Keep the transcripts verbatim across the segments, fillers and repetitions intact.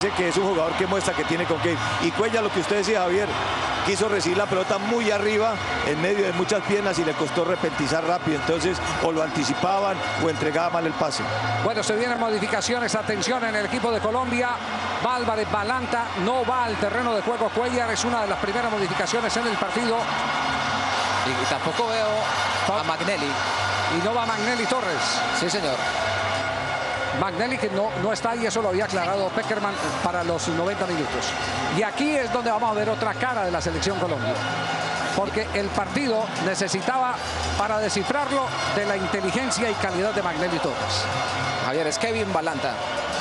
parece que es un jugador que muestra que tiene con qué. Y Cuellar, lo que usted decía, Javier, quiso recibir la pelota muy arriba, en medio de muchas piernas, y le costó repentizar rápido. Entonces, o lo anticipaban o entregaba mal el pase. Bueno, se vienen modificaciones. Atención en el equipo de Colombia. Va Álvarez Balanta, no va al terreno de juego. Cuellar es una de las primeras modificaciones en el partido. Y tampoco veo a Magnelli. Y no va Magnelli Torres. Sí, señor. Magnelli que no, no está, y eso lo había aclarado Peckerman para los noventa minutos. Y aquí es donde vamos a ver otra cara de la selección Colombia. Porque el partido necesitaba, para descifrarlo, de la inteligencia y calidad de Magnelli Torres. Javier, es Kevin Balanta.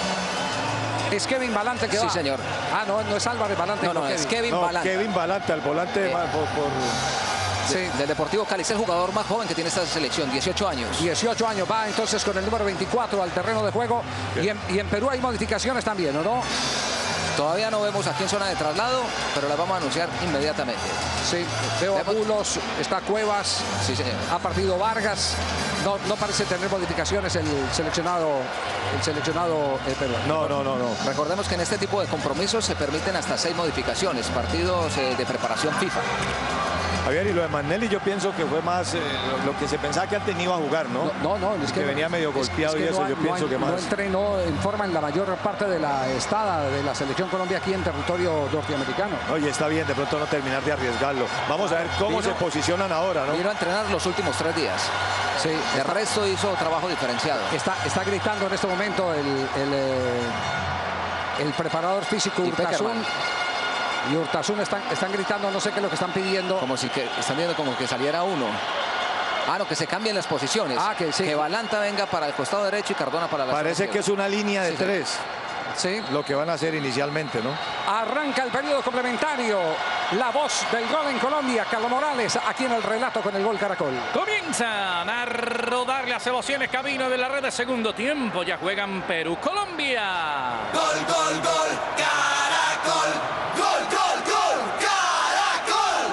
Es Kevin Balanta que sí, va. Sí, señor. Ah, no, no es Álvarez Balanta. No, no, Kevin. es Kevin no, Balanta. Kevin Balanta, el volante de, eh, por, por... Sí. Del Deportivo Cali, es el jugador más joven que tiene esta selección, dieciocho años. dieciocho años, va entonces con el número veinticuatro al terreno de juego. Y en, y en Perú hay modificaciones también, ¿o no? Todavía no vemos aquí en zona de traslado, pero la vamos a anunciar inmediatamente. Sí, veo a Bulos, está Cuevas, sí, señor. Ha partido Vargas. No, no parece tener modificaciones el seleccionado, el seleccionado eh, peruano. No, no, no, no. Recordemos que en este tipo de compromisos se permiten hasta seis modificaciones, partidos eh, de preparación FIFA. Javier, y lo de Magnelli yo pienso que fue más eh, lo, lo que se pensaba que él tenía iba a jugar, ¿no? No, no, no es que, que venía medio golpeado es, es que y eso, no, yo no, pienso no, que más. No entrenó en forma en la mayor parte de la estada de la selección Colombia aquí en territorio norteamericano. Oye, está bien, de pronto no terminar de arriesgarlo. Vamos a ver cómo vino, se posicionan ahora, ¿no? Vino a entrenar los últimos tres días. Sí, el está, resto hizo trabajo diferenciado. Está, está gritando en este momento el, el, eh, el preparador físico Urtasun. Y Urtasun están, están gritando, no sé qué es lo que están pidiendo. Como si que están viendo como que saliera uno. Ah, no, que se cambien las posiciones. Ah, que sí. Que Balanta venga para el costado derecho y Cardona para la Parece izquierda. Que es una línea de sí, tres. Sí. Lo que van a hacer inicialmente, ¿no? Arranca el periodo complementario. La voz del gol en Colombia, Carlos Morales, aquí en el relato con el Gol Caracol. Comienzan a rodar las emociones camino de la red de segundo tiempo. Ya juegan Perú, Colombia. Gol, gol, gol, Caracol. Gol, gol, gol, Caracol.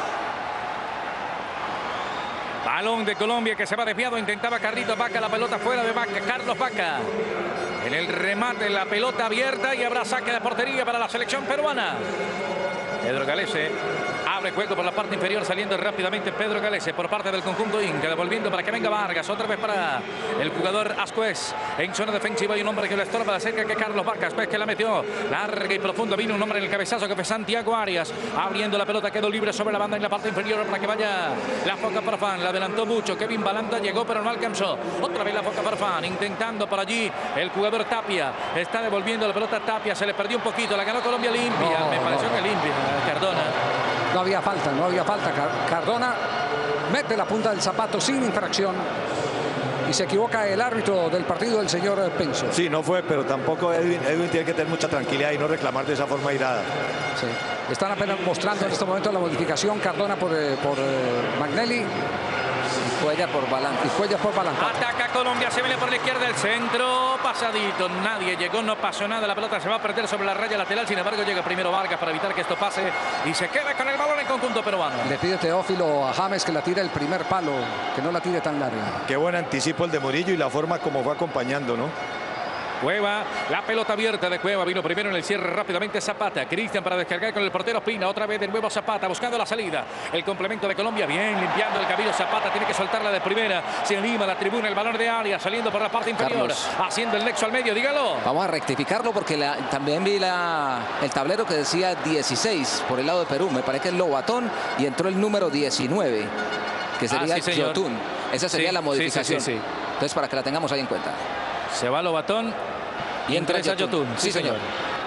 Balón de Colombia que se va desviado. Intentaba Carlitos Vaca, la pelota fuera de Vaca. Carlos Vaca. En el remate, la pelota abierta y habrá saque de portería para la selección peruana. Pedro Galese abre juego por la parte inferior, saliendo rápidamente Pedro Galese por parte del conjunto Inca, devolviendo para que venga Vargas, otra vez para el jugador Ascuez. En zona defensiva hay un hombre que le estorba de cerca, que Carlos Vargas, Ascuez que la metió larga y profunda, vino un hombre en el cabezazo que fue Santiago Arias, abriendo la pelota, quedó libre sobre la banda en la parte inferior para que vaya la Foca Farfán, la adelantó mucho, Kevin Balanta llegó pero no alcanzó, otra vez la Foca Farfán, intentando por allí el jugador Tapia, está devolviendo la pelota Tapia, se le perdió un poquito, la ganó Colombia limpia, no, me pareció no. que limpia Cardona. No había falta, no había falta. Cardona mete la punta del zapato sin infracción. Y se equivoca el árbitro del partido, el señor Penso. Sí, no fue, pero tampoco Edwin, Edwin tiene que tener mucha tranquilidad y no reclamar de esa forma irada. Sí. Están apenas mostrando en este momento la modificación. Cardona por, eh, por eh, Magnelli. Y Cuellar por Balanta. Y Cuellar por Balanta. Ataca Colombia, se viene por la izquierda el centro. Pasadito, nadie llegó, no pasó nada. La pelota se va a perder sobre la raya lateral. Sin embargo, llega primero Vargas para evitar que esto pase. Y se queda con el balón en conjunto peruano. Le pide Teófilo a James que la tire el primer palo, que no la tire tan larga. Qué buen anticipo el de Murillo y la forma como fue acompañando, ¿no? Cueva, la pelota abierta de Cueva, vino primero en el cierre rápidamente Zapata, Cristian para descargar con el portero Pina, otra vez de nuevo Zapata buscando la salida, el complemento de Colombia, bien limpiando el camino Zapata, tiene que soltarla de primera, se anima la tribuna, el balón de área, saliendo por la parte inferior, Carlos, haciendo el nexo al medio, dígalo. Vamos a rectificarlo porque la, también vi la, el tablero que decía dieciséis por el lado de Perú, me parece que es Lobatón y entró el número diecinueve, que sería ah, sí, Yotun, esa sería sí, la modificación, sí, sí, sí, sí. Entonces para que la tengamos ahí en cuenta. Se va Lobatón. Y entra Yotun. Sí, señor.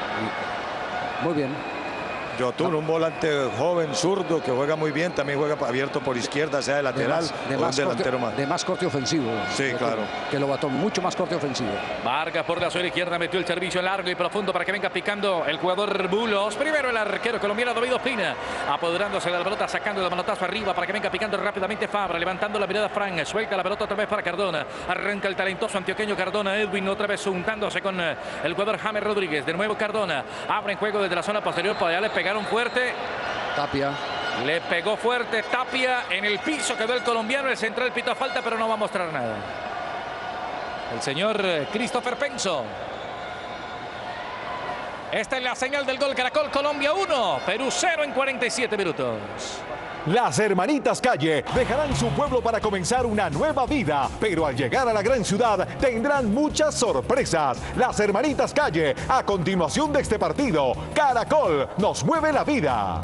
Muy bien. Yotun, un volante joven, zurdo, que juega muy bien, también juega abierto por izquierda, sea de lateral de más, de o más un delantero corte, más. De más corte ofensivo. Sí, Yotun, claro. Que lo bató mucho más corte ofensivo. Vargas por la zona izquierda metió el servicio largo y profundo para que venga picando el jugador Bulos. Primero el arquero colombiano David Ospina, apoderándose de la pelota, sacando de manotazo arriba para que venga picando rápidamente Fabra, levantando la mirada Frank, suelta la pelota otra vez para Cardona, arranca el talentoso antioqueño Cardona, Edwin otra vez untándose con el jugador James Rodríguez, de nuevo Cardona, abre en juego desde la zona posterior, para allá le pegaron fuerte. Tapia. Le pegó fuerte Tapia en el piso, quedó el colombiano, el central pito falta, pero no va a mostrar nada. El señor Christopher Penso. Esta es la señal del gol Caracol. Colombia uno, Perú cero en cuarenta y siete minutos. Las hermanitas Calle dejarán su pueblo para comenzar una nueva vida, pero al llegar a la gran ciudad tendrán muchas sorpresas. Las hermanitas Calle, a continuación de este partido, Caracol nos mueve la vida.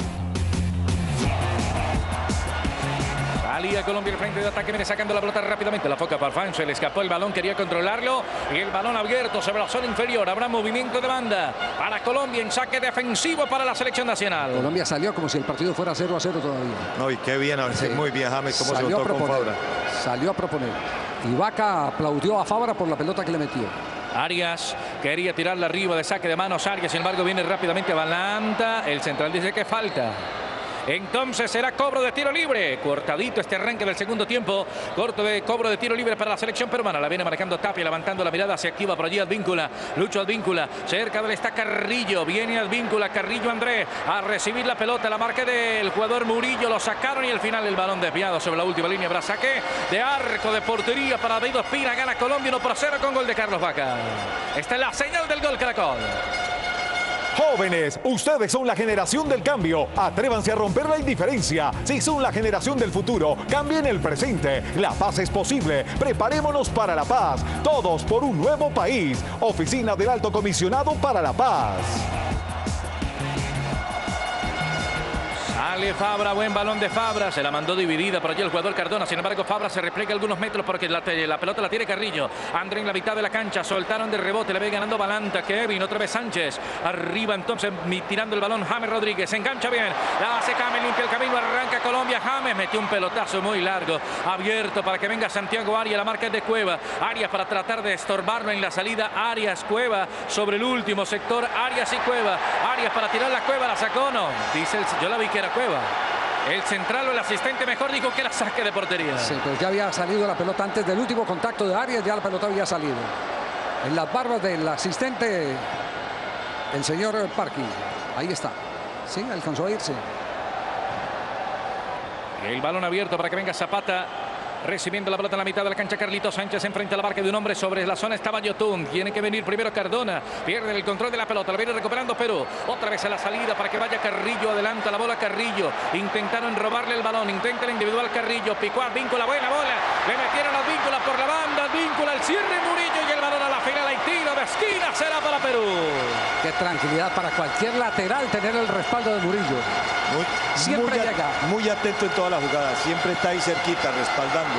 Salía Colombia el frente de ataque, viene sacando la pelota rápidamente. La foca Farfán, se le escapó el balón, quería controlarlo. Y el balón abierto sobre la zona inferior. Habrá movimiento de banda para Colombia en saque defensivo para la selección nacional. Colombia salió como si el partido fuera cero a cero todavía. No, y qué bien, sí. Muy bien James, cómo salió se votó con Fabra. Salió a proponer. Y Vaca aplaudió a Fabra por la pelota que le metió. Arias quería tirarla arriba de saque de manos. Arias, sin embargo, viene rápidamente a Balanta. El central dice que falta. Entonces será cobro de tiro libre. Cortadito este arranque del segundo tiempo. Corto de cobro de tiro libre para la selección peruana. La viene marcando Tapia, levantando la mirada hacia activa por allí Advíncula. Lucho Advíncula. Cerca de él está Carrillo. Viene Advíncula. Carrillo André a recibir la pelota. La marca del jugador Murillo. Lo sacaron y al final el balón desviado sobre la última línea. Habrá saque de arco de portería para David Ospina. Gana Colombia uno por cero con gol de Carlos Vaca. Esta es la señal del gol Caracol. Jóvenes, ustedes son la generación del cambio. Atrévanse a romper la indiferencia. Si son la generación del futuro, cambien el presente. La paz es posible. Preparémonos para la paz. Todos por un nuevo país. Oficina del Alto Comisionado para la Paz. Sale Fabra, buen balón de Fabra, se la mandó dividida por allí el jugador Cardona, sin embargo Fabra se repliega algunos metros porque la, la pelota la tiene Carrillo. André en la mitad de la cancha, soltaron de rebote, le ve ganando Balanta, Kevin, otra vez Sánchez, arriba entonces tirando el balón James Rodríguez, se engancha bien, la hace James, limpia el camino, arranca Colombia, James metió un pelotazo muy largo, abierto para que venga Santiago Arias, la marca es de Cueva, Arias para tratar de estorbarlo en la salida, Arias, Cueva sobre el último sector, Arias y Cueva, Arias para tirar la Cueva, la sacó, no, dice el, yo la vi que era Cueva. El central o el asistente mejor dijo que la saque de portería. Sí, pero ya había salido la pelota antes del último contacto de Arias, ya la pelota había salido. En las barbas del asistente, el señor Parky. Ahí está. Sí, alcanzó a irse. El balón abierto para que venga Zapata. Recibiendo la pelota en la mitad de la cancha, Carlitos Sánchez enfrenta a la marca de un hombre sobre la zona. Estaba Yotun. Tiene que venir primero Cardona. Pierde el control de la pelota. La viene recuperando Perú. Otra vez a la salida para que vaya Carrillo. Adelanta la bola Carrillo. Intentaron robarle el balón. Intenta el individual Carrillo. Picó a Advíncula. Buena bola. Le metieron a Advíncula por la banda. Advíncula al cierre Murillo y el balón a la final. Hay tiro de esquina. Será para Perú. Qué tranquilidad para cualquier lateral tener el respaldo de Murillo. Muy, Siempre muy, llega. Muy atento en toda la jugada. Siempre está ahí cerquita, respaldando.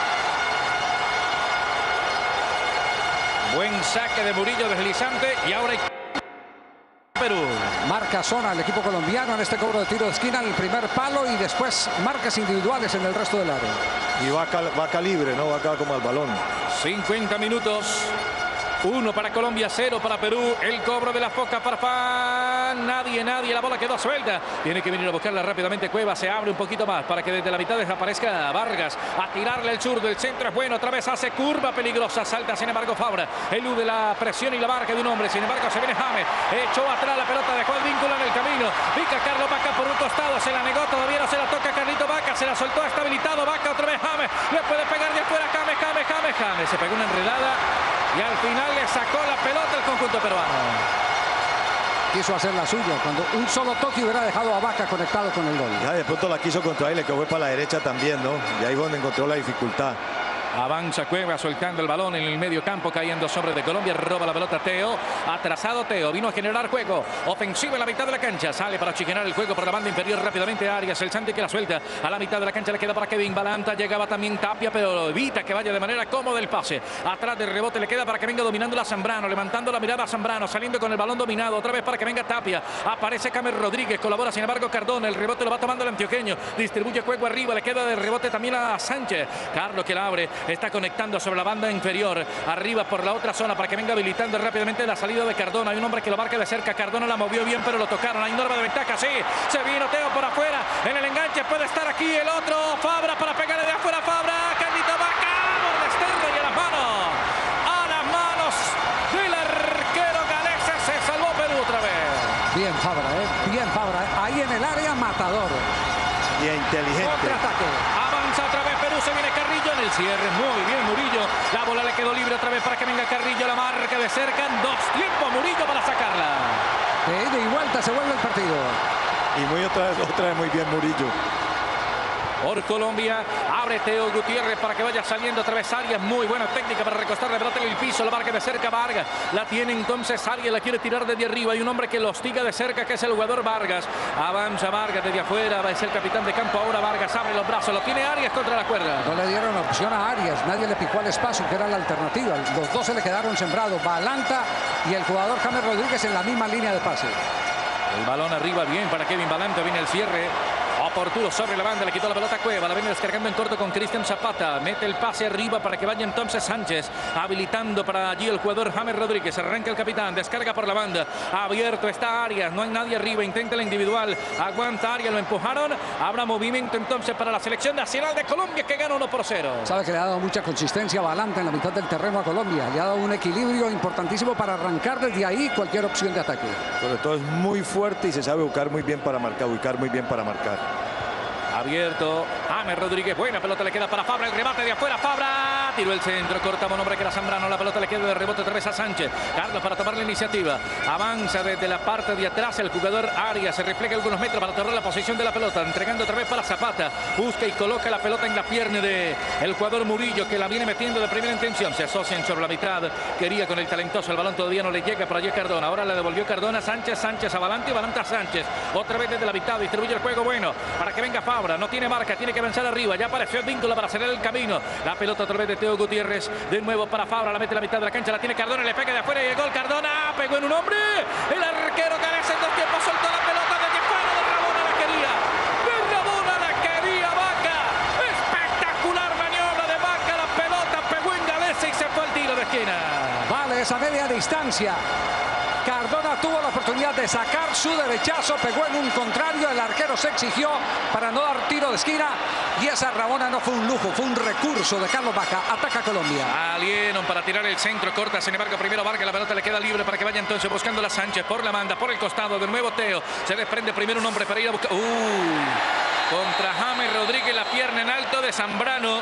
Buen saque de Murillo deslizante y ahora hay Perú. Marca zona el equipo colombiano en este cobro de tiro de esquina, el primer palo y después marcas individuales en el resto del área. Y Vaca, Vaca libre, ¿no? Vaca como al balón. cincuenta minutos. Uno para Colombia, cero para Perú. El cobro de la foca Farfán. Nadie, nadie. La bola quedó suelta. Tiene que venir a buscarla rápidamente. Cueva se abre un poquito más para que desde la mitad desaparezca Vargas. A tirarle el zurdo. El centro es bueno. Otra vez hace curva peligrosa. Salta, sin embargo, Fabra. Elude la presión y la marca de un hombre. Sin embargo, se viene James. Echó atrás la pelota. Dejó el vínculo en el camino. Pica Carlos Vaca por un costado. Se la negó. Todavía no se la toca Carlito Vaca. Se la soltó. Está habilitado. Vaca otra vez James. Le puede pegar de afuera. James, James, James, James. Se pegó una enredada. Y al final le sacó la pelota el conjunto peruano. Quiso hacer la suya cuando un solo toque hubiera dejado a Vaca conectado con el gol. Ya de pronto la quiso contra él, le quedó para la derecha también, ¿no? Y ahí fue donde encontró la dificultad. Avanza Cueva soltando el balón en el medio campo, cayendo sobre de Colombia, roba la pelota Teo, atrasado Teo, vino a generar juego, ofensivo en la mitad de la cancha, sale para chicanar el juego por la banda inferior rápidamente Arias, el Santi que la suelta, a la mitad de la cancha le queda para Kevin Balanta, llegaba también Tapia, pero evita que vaya de manera cómoda el pase, atrás del rebote le queda para que venga dominando la Zambrano, levantando la mirada a Zambrano, saliendo con el balón dominado, otra vez para que venga Tapia, aparece James Rodríguez, colabora sin embargo Cardona, el rebote lo va tomando el antioqueño, distribuye juego arriba, le queda de rebote también a Sánchez, Carlos que la abre, está conectando sobre la banda inferior, arriba por la otra zona para que venga habilitando rápidamente la salida de Cardona. Hay un hombre que lo marca de cerca, Cardona la movió bien pero lo tocaron, hay norma de ventaja, sí, se vino Teo por afuera, en el enganche puede estar aquí el otro, Fabra para pegarle de afuera, Fabra, Carlito Vaca, por desterro y a las manos, a las manos del arquero galés, se salvó Perú otra vez. Bien Fabra, ¿eh? bien Fabra, ahí en el área matador. Y inteligente. Contraataque. Avanza otra vez Perú. Se viene Carrillo en el cierre. Muy bien Murillo. La bola le quedó libre otra vez para que venga Carrillo. La marca de cerca. Dos tiempos Murillo para sacarla. De ida y vuelta se vuelve el partido. Y muy otra vez, otra vez muy bien Murillo. Por Colombia, abre Teo Gutiérrez para que vaya saliendo otra vez Arias. Muy buena técnica para recostar la pelota en el piso. La marca de cerca Vargas. La tiene entonces Arias, la quiere tirar desde arriba. Hay un hombre que lo hostiga de cerca, que es el jugador Vargas. Avanza Vargas desde afuera, va a ser el capitán de campo. Ahora Vargas abre los brazos, lo tiene Arias contra la cuerda. No le dieron opción a Arias, nadie le picó al espacio, que era la alternativa. Los dos se le quedaron sembrados, Balanta y el jugador James Rodríguez en la misma línea de pase. El balón arriba bien para Kevin Balanta, viene el cierre. Oportuno sobre la banda, le quitó la pelota a Cueva, la viene descargando en corto con Cristian Zapata, mete el pase arriba para que vaya entonces Sánchez, habilitando para allí el jugador James Rodríguez, arranca el capitán, descarga por la banda, abierto está Arias, no hay nadie arriba, intenta la individual, aguanta Arias, lo empujaron, habrá movimiento entonces para la selección nacional de Colombia que gana uno por cero. Sabe que le ha dado mucha consistencia a Balanta en la mitad del terreno a Colombia, le ha dado un equilibrio importantísimo para arrancar desde ahí cualquier opción de ataque. Sobre todo es muy fuerte y se sabe ubicar muy bien para marcar, ubicar muy bien para marcar. Abierto, James Rodríguez, buena pelota le queda para Fabra, el remate de afuera, Fabra, tiró el centro, corta un hombre que era Zambrano, la pelota le queda de rebote otra vez a Sánchez, Carlos para tomar la iniciativa, avanza desde la parte de atrás el jugador Arias, se refleja algunos metros para tomar la posición de la pelota, entregando otra vez para Zapata, busca y coloca la pelota en la pierna de el jugador Murillo, que la viene metiendo de primera intención, se asocian sobre la mitad, quería con el talentoso, el balón todavía no le llega por allí Cardona, ahora le devolvió Cardona, Sánchez, Sánchez a Balanta y Balanta a Sánchez, otra vez desde la mitad, distribuye el juego bueno, para que venga Fabra, no tiene marca, tiene que avanzar arriba, ya apareció el vínculo para cerrar el camino, la pelota otra vez de Teo Gutiérrez, de nuevo para Fabra, la mete a la mitad de la cancha, la tiene Cardona, le pega de afuera y el gol Cardona, pegó en un hombre, el arquero carece en dos tiempos, soltó la pelota desde fuera, de Rabona la quería, de Rabona la quería Vaca, espectacular maniobra de Vaca, la pelota pegó en Galese y se fue al tiro de esquina. Vale, esa media distancia. Cardona tuvo la oportunidad de sacar su derechazo, pegó en un contrario, el arquero se exigió para no dar tiro de esquina y esa Rabona no fue un lujo, fue un recurso de Carlos Vaca. Ataca Colombia. Salieron para tirar el centro, corta, sin embargo primero Vargas, la pelota le queda libre para que vaya entonces buscando la Sánchez por la banda, por el costado, de nuevo Teo, se desprende primero un hombre para ir a buscar, uy, contra James Rodríguez, la pierna en alto de Zambrano.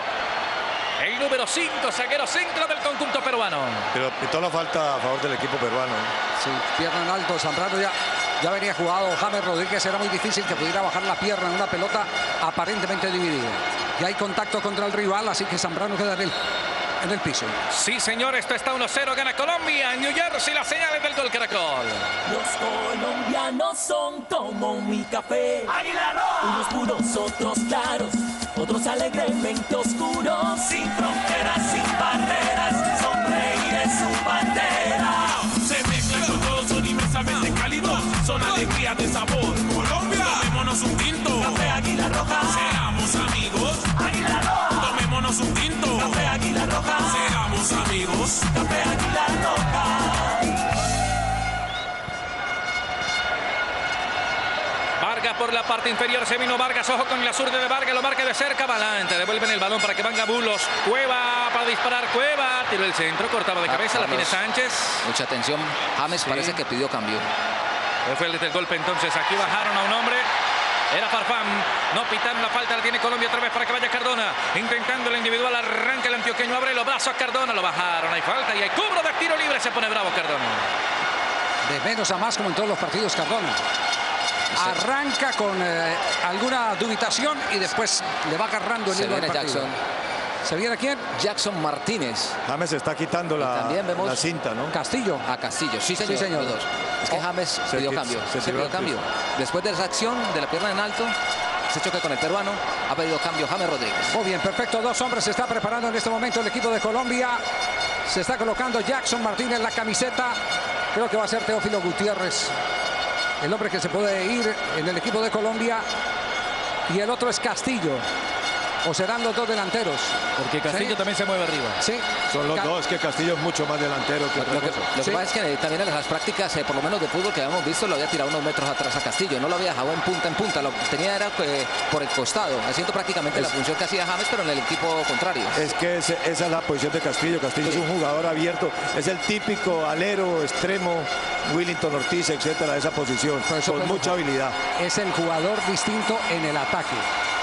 El número cinco, zaguero centro del conjunto peruano. Pero pitó la falta a favor del equipo peruano. Sí, pierna en alto, Zambrano ya, ya venía jugado James Rodríguez, era muy difícil que pudiera bajar la pierna en una pelota aparentemente dividida. Y hay contacto contra el rival, así que Zambrano queda en el, en el piso. Sí, señor, esto está uno cero, gana Colombia. En New Jersey, las señales del gol Caracol. Los colombianos son como mi café. Águila Roja. Unos puros, otros claros, otros alegremente oscuros. Sin fronteras, sin barreras, sonreír es su bandera. Se mezclan con todos, son inmensamente cálidos, son alegría de sabor. Colombia, tomémonos un tinto. Café Águila Roja. Seamos amigos. Águila Roja. Tomémonos un tinto. Café Águila Roja. Seamos amigos. Café Águila Roja. Vargas por la parte inferior, se vino Vargas, ojo con la zurda de Vargas, lo marca de cerca, Balanta, devuelven el balón para que venga Bulos, Cueva para disparar, Cueva, tiró el centro, cortaba de cabeza, ah, la tiene Sánchez. Mucha atención, James sí. Parece que pidió cambio. Fue el del golpe entonces, aquí bajaron a un hombre, era Farfán, no pitaron la falta, la tiene Colombia otra vez para que vaya Cardona, intentando el individual, arranca el antioqueño, abre los brazos a Cardona, lo bajaron, hay falta y hay cobro de tiro libre, se pone bravo Cardona. De menos a más como en todos los partidos Cardona. Arranca con eh, alguna dubitación y después le va agarrando el hilo del partido. Jackson. ¿Se viene quién? Jackson Martínez. James se está quitando la, también vemos la cinta, ¿no? Castillo. A Castillo, sí señor. Sí, señor. Es que James oh, pidió cambio. Se, se pidió cambio. Después de esa acción de la pierna en alto, se choque con el peruano, ha pedido cambio James Rodríguez. Muy bien, perfecto. Dos hombres se está preparando en este momento el equipo de Colombia. Se está colocando Jackson Martínez la camiseta. Creo que va a ser Teófilo Gutiérrez, el hombre que se puede ir en el equipo de Colombia, y el otro es Castillo, o serán los dos delanteros. Porque Castillo ¿sí? también se mueve arriba. Sí. Son los Ca dos, que Castillo es mucho más delantero que Lo, lo que, lo sí. que pasa es que también en las prácticas, eh, por lo menos de fútbol que habíamos visto, lo había tirado unos metros atrás a Castillo. No lo había dejado en punta en punta, lo tenía era eh, por el costado, haciendo prácticamente es, la función que hacía James, pero en el equipo contrario. Es que ese, esa es la posición de Castillo. Castillo sí. es un jugador abierto, es el típico alero, extremo, Willington Ortiz, etcétera, de esa posición, con mucha habilidad. Es el jugador distinto en el ataque.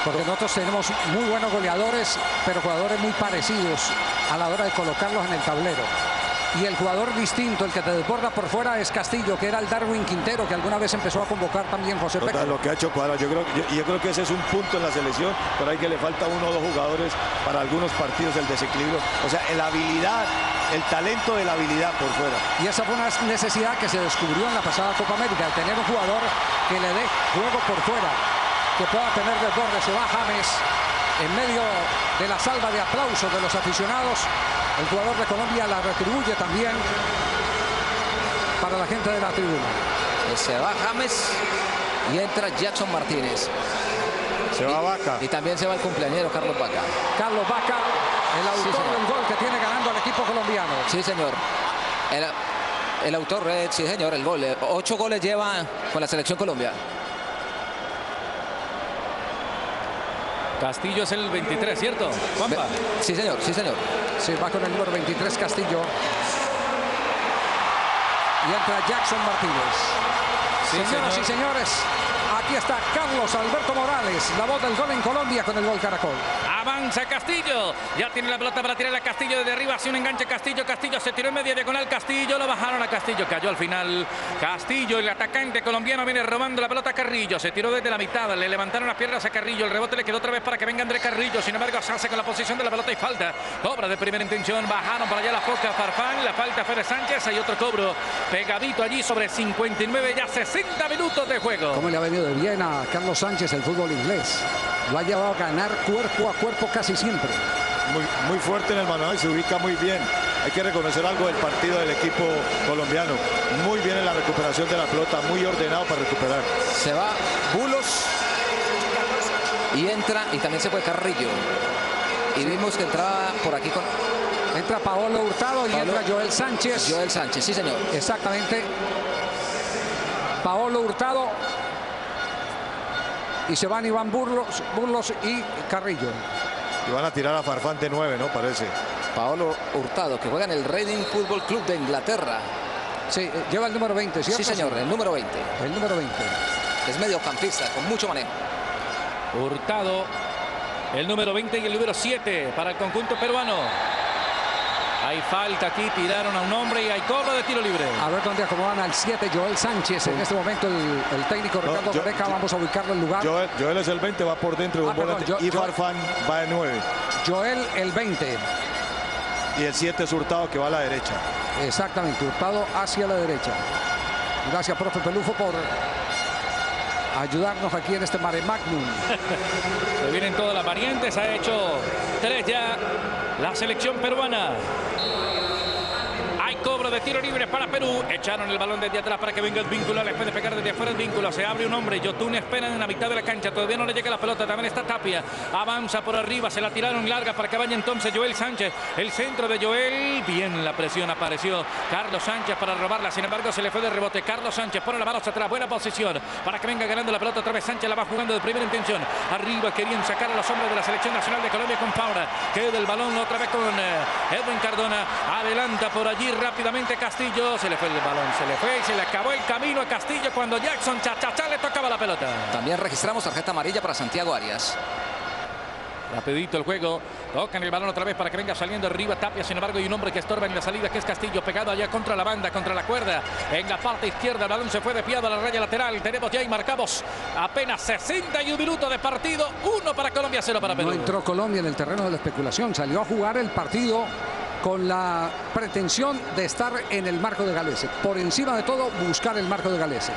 Porque nosotros tenemos muy buenos goleadores, pero jugadores muy parecidos a la hora de colocarlos en el tablero. Y el jugador distinto, el que te desborda por fuera, es Castillo, que era el Darwin Quintero, que alguna vez empezó a convocar también José Peckerman. Lo que ha hecho Cuadra, yo creo, yo, yo creo que ese es un punto en la selección, pero hay que le falta uno o dos jugadores para algunos partidos, el desequilibrio. O sea, la habilidad, el talento de la habilidad por fuera. Y esa fue una necesidad que se descubrió en la pasada Copa América, de tener un jugador que le dé juego por fuera, que pueda tener desborde. Se va James en medio de la salva de aplausos de los aficionados. El jugador de Colombia la retribuye también para la gente de la tribuna. Se va James y entra Jackson Martínez. Se va y, Vaca. Y también se va el cumpleañero Carlos Vaca. Carlos Vaca, el autor sí, del gol que tiene ganando al equipo colombiano. Sí, señor. El, el autor, eh, sí, señor, el gol. Eh, ocho goles lleva con la selección Colombia. Castillo es el veintitrés, ¿cierto, Juanpa? Sí, señor, sí, señor. Sí, va con el número veintitrés Castillo. Y entra Jackson Martínez. Sí, Señoras señor. y señores, aquí está Carlos Alberto Morales, la voz del gol en Colombia con el gol Caracol. Avanza Castillo, ya tiene la pelota para tirar a Castillo desde arriba, hace un enganche Castillo, Castillo se tiró en media diagonal, Castillo, lo bajaron a Castillo, cayó al final. Castillo, el atacante colombiano, viene robando la pelota a Carrillo, se tiró desde la mitad, le levantaron las piernas a Carrillo, el rebote le quedó otra vez para que venga André Carrillo, sin embargo se hace con la posición de la pelota y falta, obra de primera intención, bajaron para allá la foca Farfán, la falta Fede Sánchez, hay otro cobro pegadito allí sobre cincuenta y nueve, ya sesenta minutos de juego. ¿Cómo le ha venido de bien a Carlos Sánchez el fútbol inglés? Lo ha llevado a ganar cuerpo a cuerpo casi siempre. Muy, muy fuerte en el manual y se ubica muy bien. Hay que reconocer algo del partido del equipo colombiano. Muy bien en la recuperación de la pelota, muy ordenado para recuperar. Se va Bulos y entra, y también se fue Carrillo. Y vimos que entraba por aquí con... Entra Paolo Hurtado y Paolo, entra Joel Sánchez. Joel Sánchez, sí, señor. Exactamente. Paolo Hurtado. Y se van Iván Burlos, Burlos y Carrillo. Y van a tirar a Farfán de nueve, ¿no? Parece. Paolo Hurtado, que juega en el Reading Football Club de Inglaterra. Sí, lleva el número veinte, ¿cierto? Sí, señor, el número veinte. El número veinte. Es mediocampista, con mucho manejo. Hurtado, el número veinte y el número siete para el conjunto peruano. Hay falta aquí, tiraron a un hombre y hay cobro de tiro libre. A ver dónde acomodan al siete, Joel Sánchez. En este momento el, el técnico Ricardo no, Gareca, vamos a ubicarlo en lugar. Joel, Joel es el veinte, va por dentro de un ah, perdón, volante. yo, y yo, Farfán va de nueve. Joel el veinte. Y el siete es Hurtado, que va a la derecha. Exactamente, Hurtado hacia la derecha. Gracias, profe Pelufo, por ayudarnos aquí en este mare magnum. Se vienen todas las variantes, ha hecho tres ya la selección peruana. Hay cobro de tiro libre para Perú. Echaron el balón desde atrás para que venga el vínculo. Le puede pegar desde afuera el vínculo. Se abre un hombre. Yotun espera en la mitad de la cancha. Todavía no le llega la pelota. También está Tapia. Avanza por arriba. Se la tiraron larga para que vaya entonces Joel Sánchez. El centro de Joel. Bien la presión. Apareció Carlos Sánchez para robarla. Sin embargo, se le fue de rebote. Carlos Sánchez pone la mano hacia atrás. Buena posición para que venga ganando la pelota. Otra vez Sánchez la va jugando de primera intención. Arriba querían sacar a los hombres de la selección nacional de Colombia con Paura. Queda el balón otra vez con eh, Edwin Cardona. Adelanta por allí rápidamente Castillo. Se le fue el balón. Se le fue y se le acabó el camino a Castillo cuando Jackson Chachachá le tocaba la pelota. También registramos tarjeta amarilla para Santiago Arias. Rapidito el juego, tocan el balón otra vez para que venga saliendo arriba Tapia, sin embargo hay un hombre que estorba en la salida que es Castillo, pegado allá contra la banda, contra la cuerda, en la parte izquierda el balón se fue desviado a la raya lateral, tenemos ya y marcamos apenas sesenta y un minutos de partido, uno para Colombia, cero para Perú. No entró Colombia en el terreno de la especulación, salió a jugar el partido con la pretensión de estar en el marco de Galese, por encima de todo buscar el marco de Galese.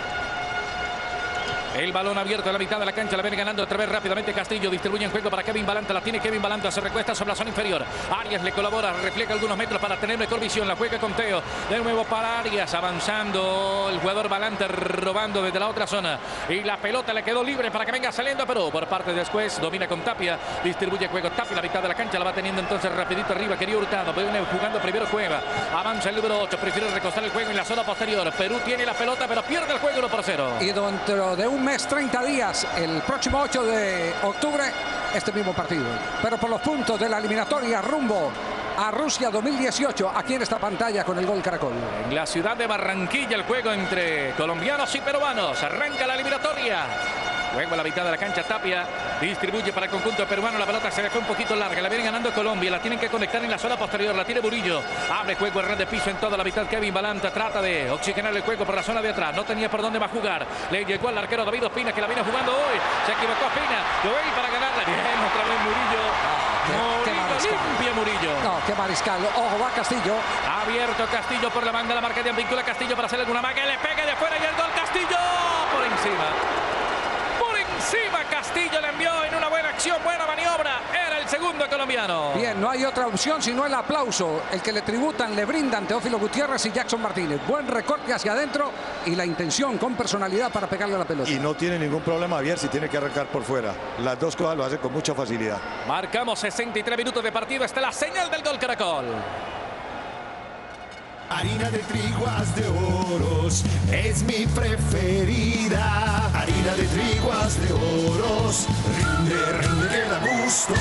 El balón abierto a la mitad de la cancha, la viene ganando otra vez rápidamente Castillo, distribuye en juego para Kevin Balanta, la tiene Kevin Balanta, se recuesta sobre la zona inferior, Arias le colabora, refleja algunos metros para tener mejor visión, la juega con Teo, de nuevo para Arias, avanzando el jugador Balanta, robando desde la otra zona, y la pelota le quedó libre para que venga saliendo, pero por parte después, domina con Tapia, distribuye juego Tapia, la mitad de la cancha, la va teniendo entonces rapidito arriba, quería Hurtado, viene jugando primero Cueva, avanza el número ocho, prefiere recostar el juego en la zona posterior, Perú tiene la pelota, pero pierde el juego uno por cero. Y dentro de un mes, treinta días, el próximo ocho de octubre, este mismo partido. Pero por los puntos de la eliminatoria rumbo a Rusia dos mil dieciocho, aquí en esta pantalla con el gol Caracol. En la ciudad de Barranquilla, el juego entre colombianos y peruanos. Arranca la eliminatoria. Juego a la mitad de la cancha, Tapia distribuye para el conjunto peruano. La pelota se dejó un poquito larga, la viene ganando Colombia. La tienen que conectar en la zona posterior, la tiene Murillo. Abre juego, error de piso en toda la mitad. Kevin Balanta trata de oxigenar el juego por la zona de atrás. No tenía por dónde va a jugar. Le llegó al arquero David Ospina, que la viene jugando hoy. Se equivocó Ospina. Joel para ganarla. Bien, otra vez Murillo. Qué, Murillo, qué limpia Murillo. No, qué mariscal. Ojo, va Castillo. Abierto Castillo por la banda, la marca de Advíncula. Castillo para hacer alguna maga. Le pega de afuera y el gol Castillo. Por encima. Por encima Castillo le envió en una buena acción, buena maniobra. Era el segundo colombiano. Bien, no hay otra opción sino el aplauso. El que le tributan, le brindan Teófilo Gutiérrez y Jackson Martínez. Buen recorte hacia adentro y la intención con personalidad para pegarle a la pelota. Y no tiene ningún problema Javier si tiene que arrancar por fuera. Las dos cosas lo hace con mucha facilidad. Marcamos sesenta y tres minutos de partido. Esta es la señal del gol Caracol. Harina de triguas de oros es mi preferida. Harina de triguas de oros rinde, rinde, que da gusto.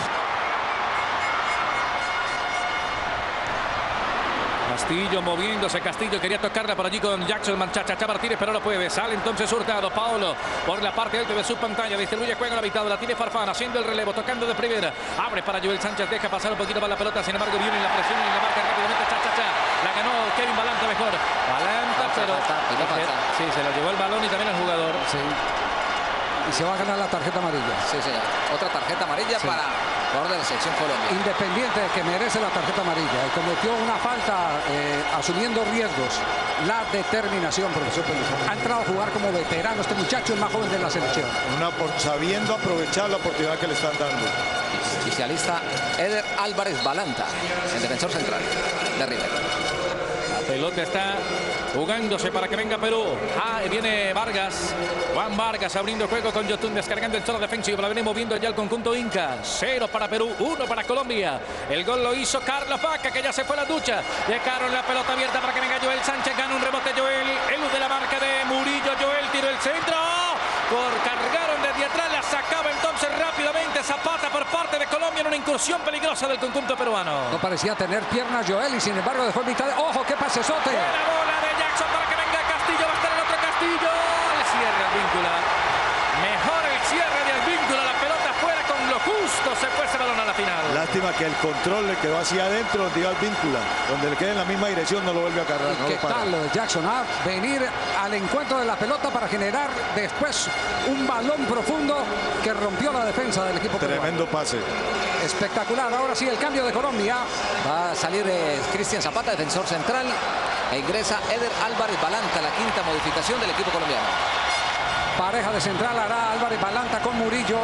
Castillo moviéndose, Castillo quería tocarla por allí con Jackson Manchacha Martínez, pero no puede. Sale entonces Hurtado, Paolo por la parte alta de su pantalla, distribuye juego a la mitad, la tiene Farfán haciendo el relevo, tocando de primera, abre para Joel Sánchez, deja pasar un poquito más la pelota, sin embargo viene la presión y la marca rápidamente, cha, cha, cha. La ganó Kevin Balanta mejor, Balanta, pero sí, se lo llevó el balón y también el jugador. Sí. Y se va a ganar la tarjeta amarilla. Sí, señor. Otra tarjeta amarilla sí. Para jugador de la selección Colombia. Independiente de que merece la tarjeta amarilla. Y cometió una falta eh, asumiendo riesgos. La determinación, profesor Peluso. Ha entrado a jugar como veterano este muchacho, el más joven de la selección. Una por, sabiendo aprovechar la oportunidad que le están dando. Oficialista Eder Álvarez Balanta, el defensor central de River. La pelota está jugándose para que venga Perú. Ah, viene Vargas. Juan Vargas abriendo el juego con Yotun, descargando el zona defensivo. La viene moviendo ya el conjunto Inca. Cero para Perú, uno para Colombia. El gol lo hizo Carlos Vaca, que ya se fue a la ducha. Dejaron la pelota abierta para que venga Joel Sánchez. Gana un rebote Joel. El de la marca de Murillo. Joel tiró el centro. Por cargaron desde atrás. La sacaba entonces rápidamente Zapata por parte de Colombia en una incursión peligrosa del conjunto peruano. No parecía tener piernas Joel y sin embargo dejó en mitad de... ¡Ojo, qué pasesote! Buena bola de Jackson para que venga Castillo. Va a estar el otro Castillo. El cierre Advíncula. Mejor el cierre de Advíncula. La pelota fuera con lo justo. Se fue ese balón a la final. Lástima que el control le quedó hacia adentro donde iba Advíncula. Donde le quede en la misma dirección no lo vuelve a cargar. ¿Y no qué lo para. tal lo de Jackson? A venir al encuentro de la pelota para generar después un balón profundo que rompió la defensa del equipo peruano. Tremendo pase. Espectacular. Ahora sí el cambio de Colombia. Va a salir eh, Cristian Zapata, defensor central. E ingresa Eder Álvarez Balanta, la quinta modificación del equipo colombiano. Pareja de central hará Álvarez Balanta con Murillo.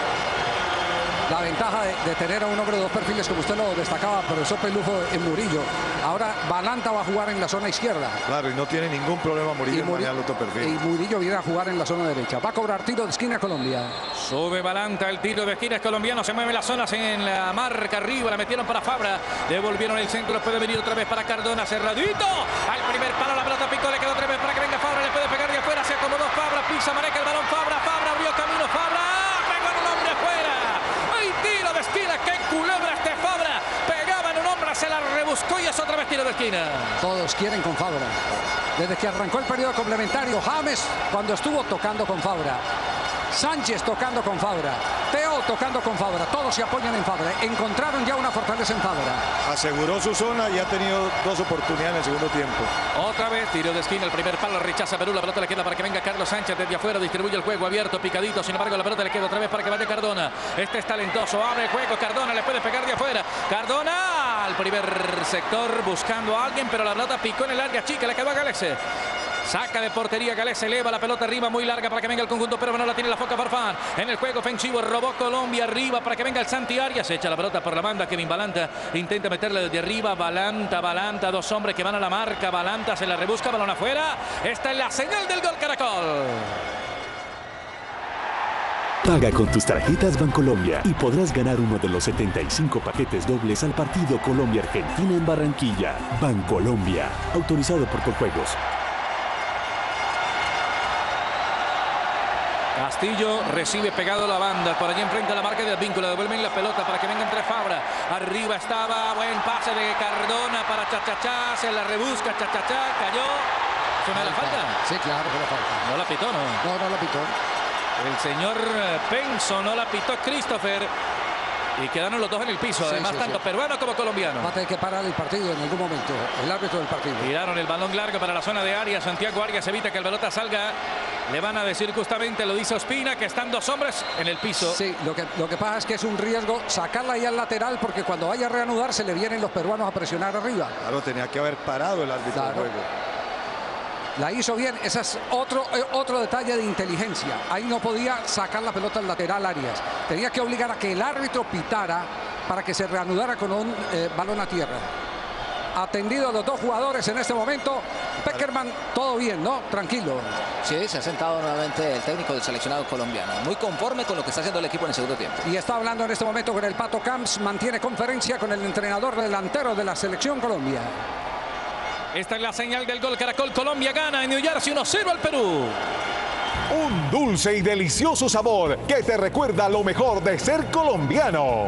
La ventaja de, de tener a un hombre de dos perfiles, como usted lo destacaba, profesor Pelufo, en Murillo. Ahora Balanta va a jugar en la zona izquierda. Claro, y no tiene ningún problema Murillo en manejar el otro perfil. Y Murillo viene a jugar en la zona derecha. Va a cobrar tiro de esquina Colombia. Sube Balanta, el tiro de esquina es colombiano. Se mueve las zonas en la marca arriba. La metieron para Fabra. Devolvieron el centro. Puede venir otra vez para Cardona. Cerradito. Al primer palo la pelota picó. Le quedó otra vez para que venga Fabra. Le puede pegar de afuera. Se acomodó Fabra. Pisa, maneja el balón. Fabra. Fabra abrió camino. Fabra. Pegó en un hombre afuera. ¡Ay, tiro de esquina! ¡Qué culebra este Fabra! Pegaba en un hombre, se la rebuscó y es otra vez tiro de esquina. Todos quieren con Fabra. Desde que arrancó el periodo complementario, James cuando estuvo tocando con Fabra. Sánchez tocando con Fabra. Teo tocando con Fabra. Todos se apoyan en Fabra. Encontraron ya una fortaleza en Fabra. Aseguró su zona y ha tenido dos oportunidades en el segundo tiempo. Otra vez tiro de esquina. El primer palo rechaza Perú. La pelota le queda para que venga Carlos Sánchez desde afuera. Distribuye el juego abierto, picadito. Sin embargo, la pelota le queda otra vez para que vaya Cardona. Este es talentoso. Abre el juego. Cardona le puede pegar de afuera. Cardona al primer sector buscando a alguien, pero la pelota picó en el área chica. Le quedó a Galese. Saca de portería Galese, eleva la pelota arriba muy larga para que venga el conjunto, pero no la tiene la foca Farfán. En el juego ofensivo robó Colombia arriba para que venga el Santi Arias. Echa la pelota por la banda, Kevin Balanta intenta meterla desde arriba. Balanta, Balanta, dos hombres que van a la marca. Balanta se la rebusca, balón afuera. Esta es la señal del gol Caracol. Paga con tus tarjetas Bancolombia y podrás ganar uno de los setenta y cinco paquetes dobles al partido Colombia-Argentina en Barranquilla. Bancolombia, autorizado por Coljuegos. Castillo recibe pegado la banda. Por allí enfrenta la marca de Advíncula. Devuelven la pelota para que venga entre Fabra. Arriba estaba. Buen pase de Cardona para Chachachá. Se la rebusca. Chachachá. Cayó. ¿Fue la falta? Sí, claro, fue la falta. No la pitó, ¿no? No, no la pitó. El señor Penso no la pitó Christopher. Y quedaron los dos en el piso, sí, además sí, tanto sí. peruano como colombiano. Va a tener que parar el partido en algún momento, el árbitro del partido. Tiraron el balón largo para la zona de área. Santiago Arias evita que el pelota salga. Le van a decir justamente, lo dice Ospina, que están dos hombres en el piso. Sí, lo que, lo que pasa es que es un riesgo sacarla ahí al lateral, porque cuando vaya a reanudar se le vienen los peruanos a presionar arriba. Claro, tenía que haber parado el árbitro Claro. del juego. La hizo bien, ese es otro, eh, otro detalle de inteligencia. Ahí no podía sacar la pelota al lateral Arias. Tenía que obligar a que el árbitro pitara para que se reanudara con un eh, balón a tierra. Atendido a los dos jugadores en este momento. Peckerman, todo bien, ¿no? Tranquilo. Sí, se ha sentado nuevamente el técnico del seleccionado colombiano. Muy conforme con lo que está haciendo el equipo en el segundo tiempo. Y está hablando en este momento con el Pato Camps. Mantiene conferencia con el entrenador delantero de la selección Colombia. Esta es la señal del gol. Caracol, Colombia gana en New Jersey uno cero al Perú. Un dulce y delicioso sabor que te recuerda lo mejor de ser colombiano.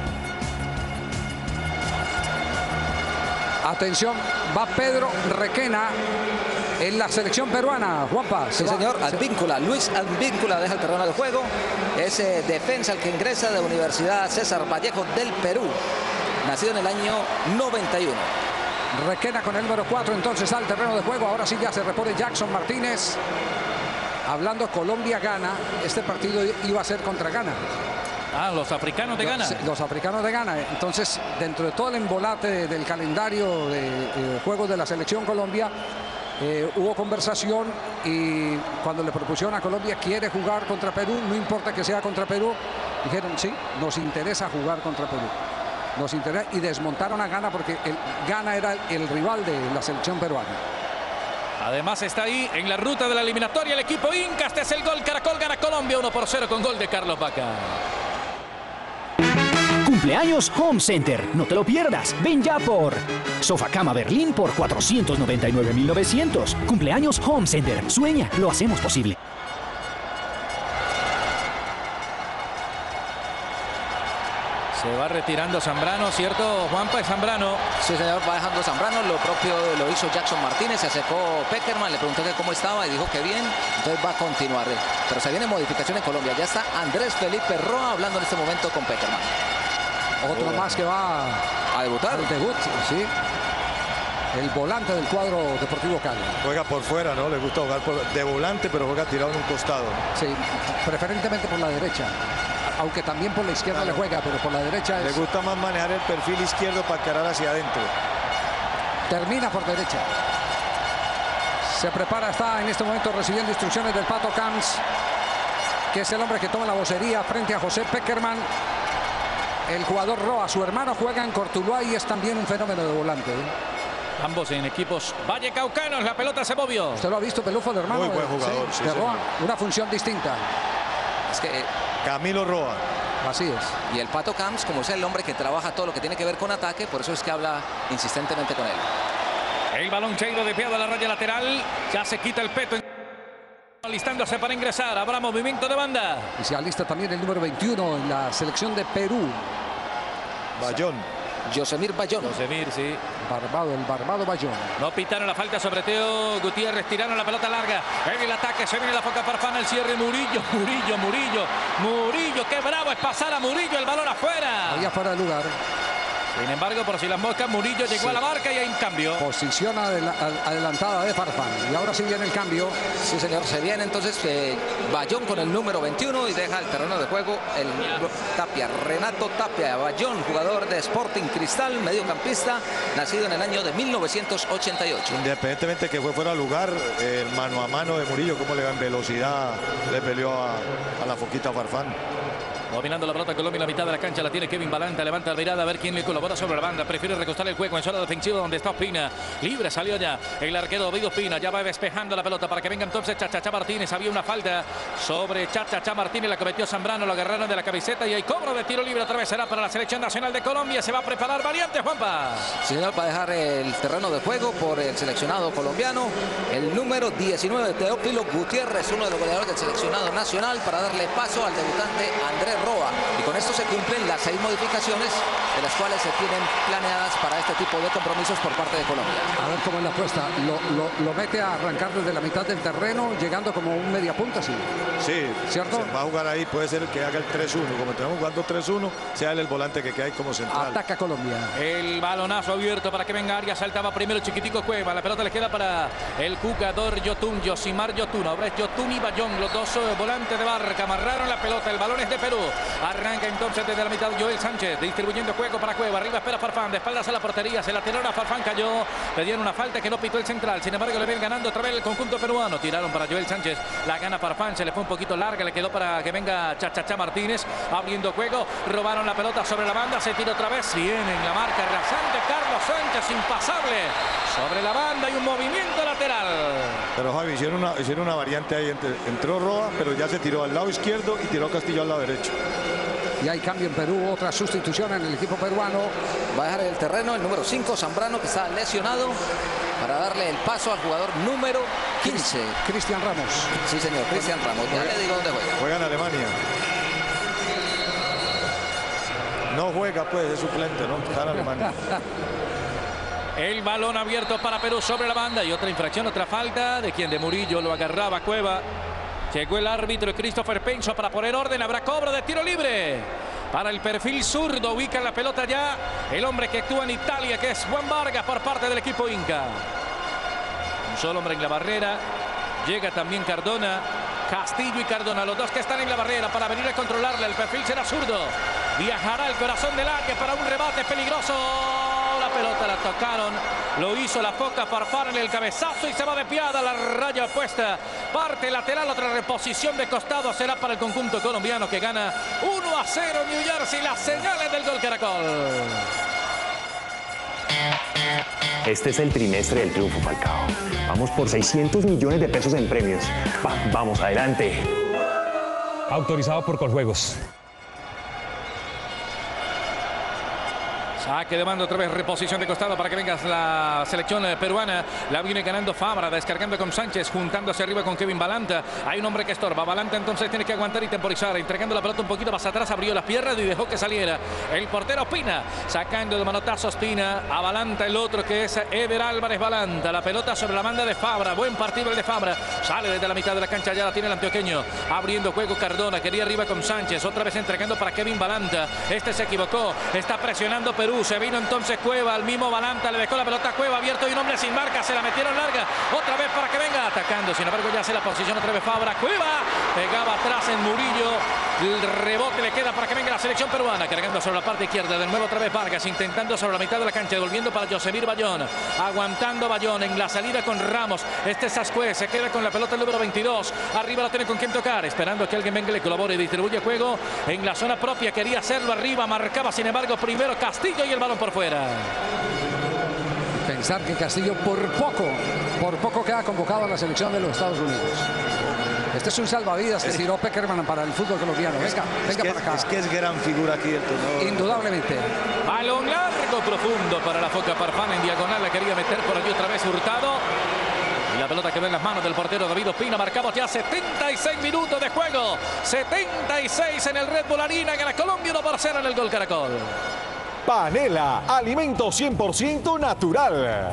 Atención, va Pedro Requena en la selección peruana. Juanpa. Sí, señor, Advíncula. Luis Advíncula deja el terreno de juego. Es eh, defensa el que ingresa de Universidad César Vallejo del Perú. Nacido en el año noventa y uno. Requena con el número cuatro, entonces al terreno de juego. Ahora sí ya se repone Jackson Martínez. Hablando, Colombia gana. Este partido iba a ser contra Ghana. Ah, los africanos de Ghana. Los, los africanos de Ghana. Entonces, dentro de todo el embolate del calendario de eh, juegos de la selección Colombia, eh, hubo conversación y cuando le propusieron a Colombia, quiere jugar contra Perú, no importa que sea contra Perú, dijeron sí, nos interesa jugar contra Perú. Nos interesa, y desmontaron a Ghana porque el, Ghana era el rival de la selección peruana. Además está ahí en la ruta de la eliminatoria el equipo Inca. Este es el gol. Caracol gana Colombia uno por cero con gol de Carlos Vaca. Cumpleaños Home Center, no te lo pierdas, ven ya por Sofá Cama Berlín por cuatrocientos noventa y nueve mil novecientos. Cumpleaños Home Center, sueña, lo hacemos posible. Se va retirando Zambrano, ¿cierto, Juanpa? Es Zambrano. Sí, señor, va dejando Zambrano. Lo propio lo hizo Jackson Martínez. Se acercó Peckerman, le preguntó que cómo estaba y dijo que bien. Entonces va a continuar. Pero se viene modificación en Colombia. Ya está Andrés Felipe Roa hablando en este momento con Peckerman. Otro oh. más que va a debutar. Al debut, sí. El volante del cuadro Deportivo Cali. Juega por fuera, ¿no? Le gusta jugar por, de volante, pero juega tirado en un costado. Sí, preferentemente por la derecha. Aunque también por la izquierda claro. le juega, pero por la derecha es... Le gusta más manejar el perfil izquierdo para cargar hacia adentro. Termina por derecha. Se prepara, está en este momento recibiendo instrucciones del Pato Camps, que es el hombre que toma la vocería frente a José Peckerman. El jugador Roa, su hermano, juega en Cortuluá y es también un fenómeno de volante. ¿eh? Ambos en equipos vallecaucanos. La pelota se movió. ¿Usted lo ha visto, Pelufo, de hermano? Muy buen jugador. Sí, sí, de sí, Roa, sí. una función distinta. Es que... Camilo Roa. Así es. Y el Pato Camps, como es el hombre que trabaja todo lo que tiene que ver con ataque, por eso es que habla insistentemente con él. El balón Cheiro desviado a la raya lateral. Ya se quita el peto. Alistándose para ingresar. Habrá movimiento de banda. Y se alista también el número veintiuno en la selección de Perú. Bayón. Yosemir Bayón. Yosemir, sí. Barbado, el Barbado Bayón. No pitaron la falta sobre Teo Gutiérrez. Tiraron la pelota larga. En el ataque se viene la foca Farfán. El cierre Murillo. Murillo, Murillo. Murillo. Qué bravo es pasar a Murillo. El balón afuera. Ahí afuera del lugar. Sin embargo, por si las moscas, Murillo llegó sí. a la marca y hay un cambio. Posición adel adelantada de Farfán. Y ahora sí viene el cambio. Sí, señor. Se viene entonces eh, Bayón con el número veintiuno y deja el terreno de juego el Tapia. Renato Tapia. Bayón, jugador de Sporting Cristal, mediocampista, nacido en el año de mil novecientos ochenta y ocho. Independientemente que fue fuera de lugar, el mano a mano de Murillo, cómo le va en velocidad, le peleó a, a la foquita Farfán. Dominando la pelota Colombia en la mitad de la cancha, la tiene Kevin Balanta, levanta la mirada a ver quién le colabora sobre la banda, prefiere recostar el juego en zona defensiva donde está Ospina, libre salió ya el arquero David Ospina, ya va despejando la pelota para que venga entonces Chachacha Martínez, había una falta sobre Chachacha Martínez, la cometió Zambrano, lo agarraron de la camiseta y hay cobro de tiro libre, otra vez será para la selección nacional de Colombia, se va a preparar valiente Juanpa. Señor, para dejar el terreno de juego por el seleccionado colombiano, el número diecinueve, Teófilo Gutiérrez, uno de los goleadores del seleccionado nacional, para darle paso al debutante Andrés Roa. Y con esto se cumplen las seis modificaciones de las cuales se tienen planeadas para este tipo de compromisos por parte de Colombia. A ver cómo es la apuesta. Lo, lo, lo mete a arrancar desde la mitad del terreno, llegando como un media punta, sí. Sí, ¿cierto? Se va a jugar ahí, puede ser el que haga el tres uno. Como estamos jugando tres uno, sea él el volante que queda ahí como central. Ataca Colombia. El balonazo abierto para que venga Arias. Saltaba primero Chiquitico Cueva. La pelota le queda para el jugador Yotun, Yosimar Yotun. Ahora es Yotun y Bayón, los dos eh, volantes de Barca. Amarraron la pelota. El balón es de Perú. Arranca entonces desde la mitad Joel Sánchez, distribuyendo juego para Cueva. Arriba espera Farfán. De espaldas a la portería. Se la tiraron a Farfán. Cayó. Le dieron una falta que no pitó el central. Sin embargo, le viene ganando otra vez el conjunto peruano. Tiraron para Joel Sánchez. La gana Farfán. Se le fue un poquito larga. Le quedó para que venga Chachachá Martínez. Abriendo juego. Robaron la pelota sobre la banda. Se tira otra vez. Viene en la marca rasante Carlos Sánchez. Impasable. Sobre la banda y un movimiento lateral. Pero Javi, hicieron una, hicieron una variante ahí. Entre, entró Roa, pero ya se tiró al lado izquierdo y tiró Castillo al lado derecho. Y hay cambio en Perú, otra sustitución en el equipo peruano. Va a dejar el terreno el número cinco, Zambrano, que está lesionado, para darle el paso al jugador número quince. Cristian Ramos. Sí, señor, Cristian Ramos. Ya le digo dónde juega. Juega en Alemania. No juega, pues, es suplente, ¿no? Está en Alemania. El balón abierto para Perú sobre la banda y otra infracción, otra falta de quien de Murillo lo agarraba Cueva. Llegó el árbitro Christopher Pencho para poner orden. Habrá cobro de tiro libre para el perfil zurdo. Ubica la pelota ya el hombre que actúa en Italia, que es Juan Vargas, por parte del equipo Inca. Un solo hombre en la barrera. Llega también Cardona. Castillo y Cardona, los dos que están en la barrera para venir a controlarle. El perfil será zurdo. Viajará al corazón del área para un rebate peligroso. La pelota la tocaron. Lo hizo la foca Farfán en el cabezazo y se va de piada. La raya opuesta. Parte lateral, otra reposición de costado será para el conjunto colombiano, que gana uno a cero New Jersey. Las señales del gol Caracol. Este es el trimestre del triunfo, Falcao. Vamos por seiscientos millones de pesos en premios. Va, vamos, adelante. Autorizado por Coljuegos. Saque de mando, otra vez reposición de costado para que venga la selección peruana. La viene ganando Fabra, descargando con Sánchez, juntándose arriba con Kevin Balanta. Hay un hombre que estorba. Balanta entonces tiene que aguantar y temporizar, entregando la pelota un poquito más atrás, abrió las piernas y dejó que saliera. El portero Pina, sacando de manotazos Pina. A Balanta el otro, que es Eder Álvarez Balanta. La pelota sobre la banda de Fabra. Buen partido el de Fabra. Sale desde la mitad de la cancha, ya la tiene el antioqueño. Abriendo juego Cardona, quería arriba con Sánchez. Otra vez entregando para Kevin Balanta. Este se equivocó. Está presionando Perú. Se vino entonces Cueva, al mismo Balanta, le dejó la pelota a Cueva, abierto y un hombre sin marca, se la metieron larga, otra vez para que venga atacando, sin embargo ya hace la posición otra vez Fabra, Cueva, pegaba atrás en Murillo, el rebote le queda para que venga la selección peruana, cargando sobre la parte izquierda, de nuevo otra vez Vargas, intentando sobre la mitad de la cancha, devolviendo para Yosemir Bayón, aguantando Bayón en la salida con Ramos, este es Ascuez, se queda con la pelota el número veintidós, arriba la tiene con quien tocar, esperando que alguien venga y le colabore y distribuye juego en la zona propia, quería hacerlo arriba, marcaba sin embargo primero Castillo y el balón por fuera. Pensar que Castillo por poco, por poco queda convocado a la selección de los Estados Unidos. Este es un salvavidas que tiró Peckerman para el fútbol colombiano. Venga, venga para acá. Es que es gran figura aquí el torneo. Indudablemente. Balón largo, profundo para la foca Farfán en diagonal. La quería meter por allí otra vez Hurtado. Y la pelota quedó en las manos del portero David Ospina. Marcamos ya setenta y seis minutos de juego. setenta y seis en el Red Bull Arena. Gana Colombia uno por cero en el gol Caracol. Panela, alimento cien por ciento natural.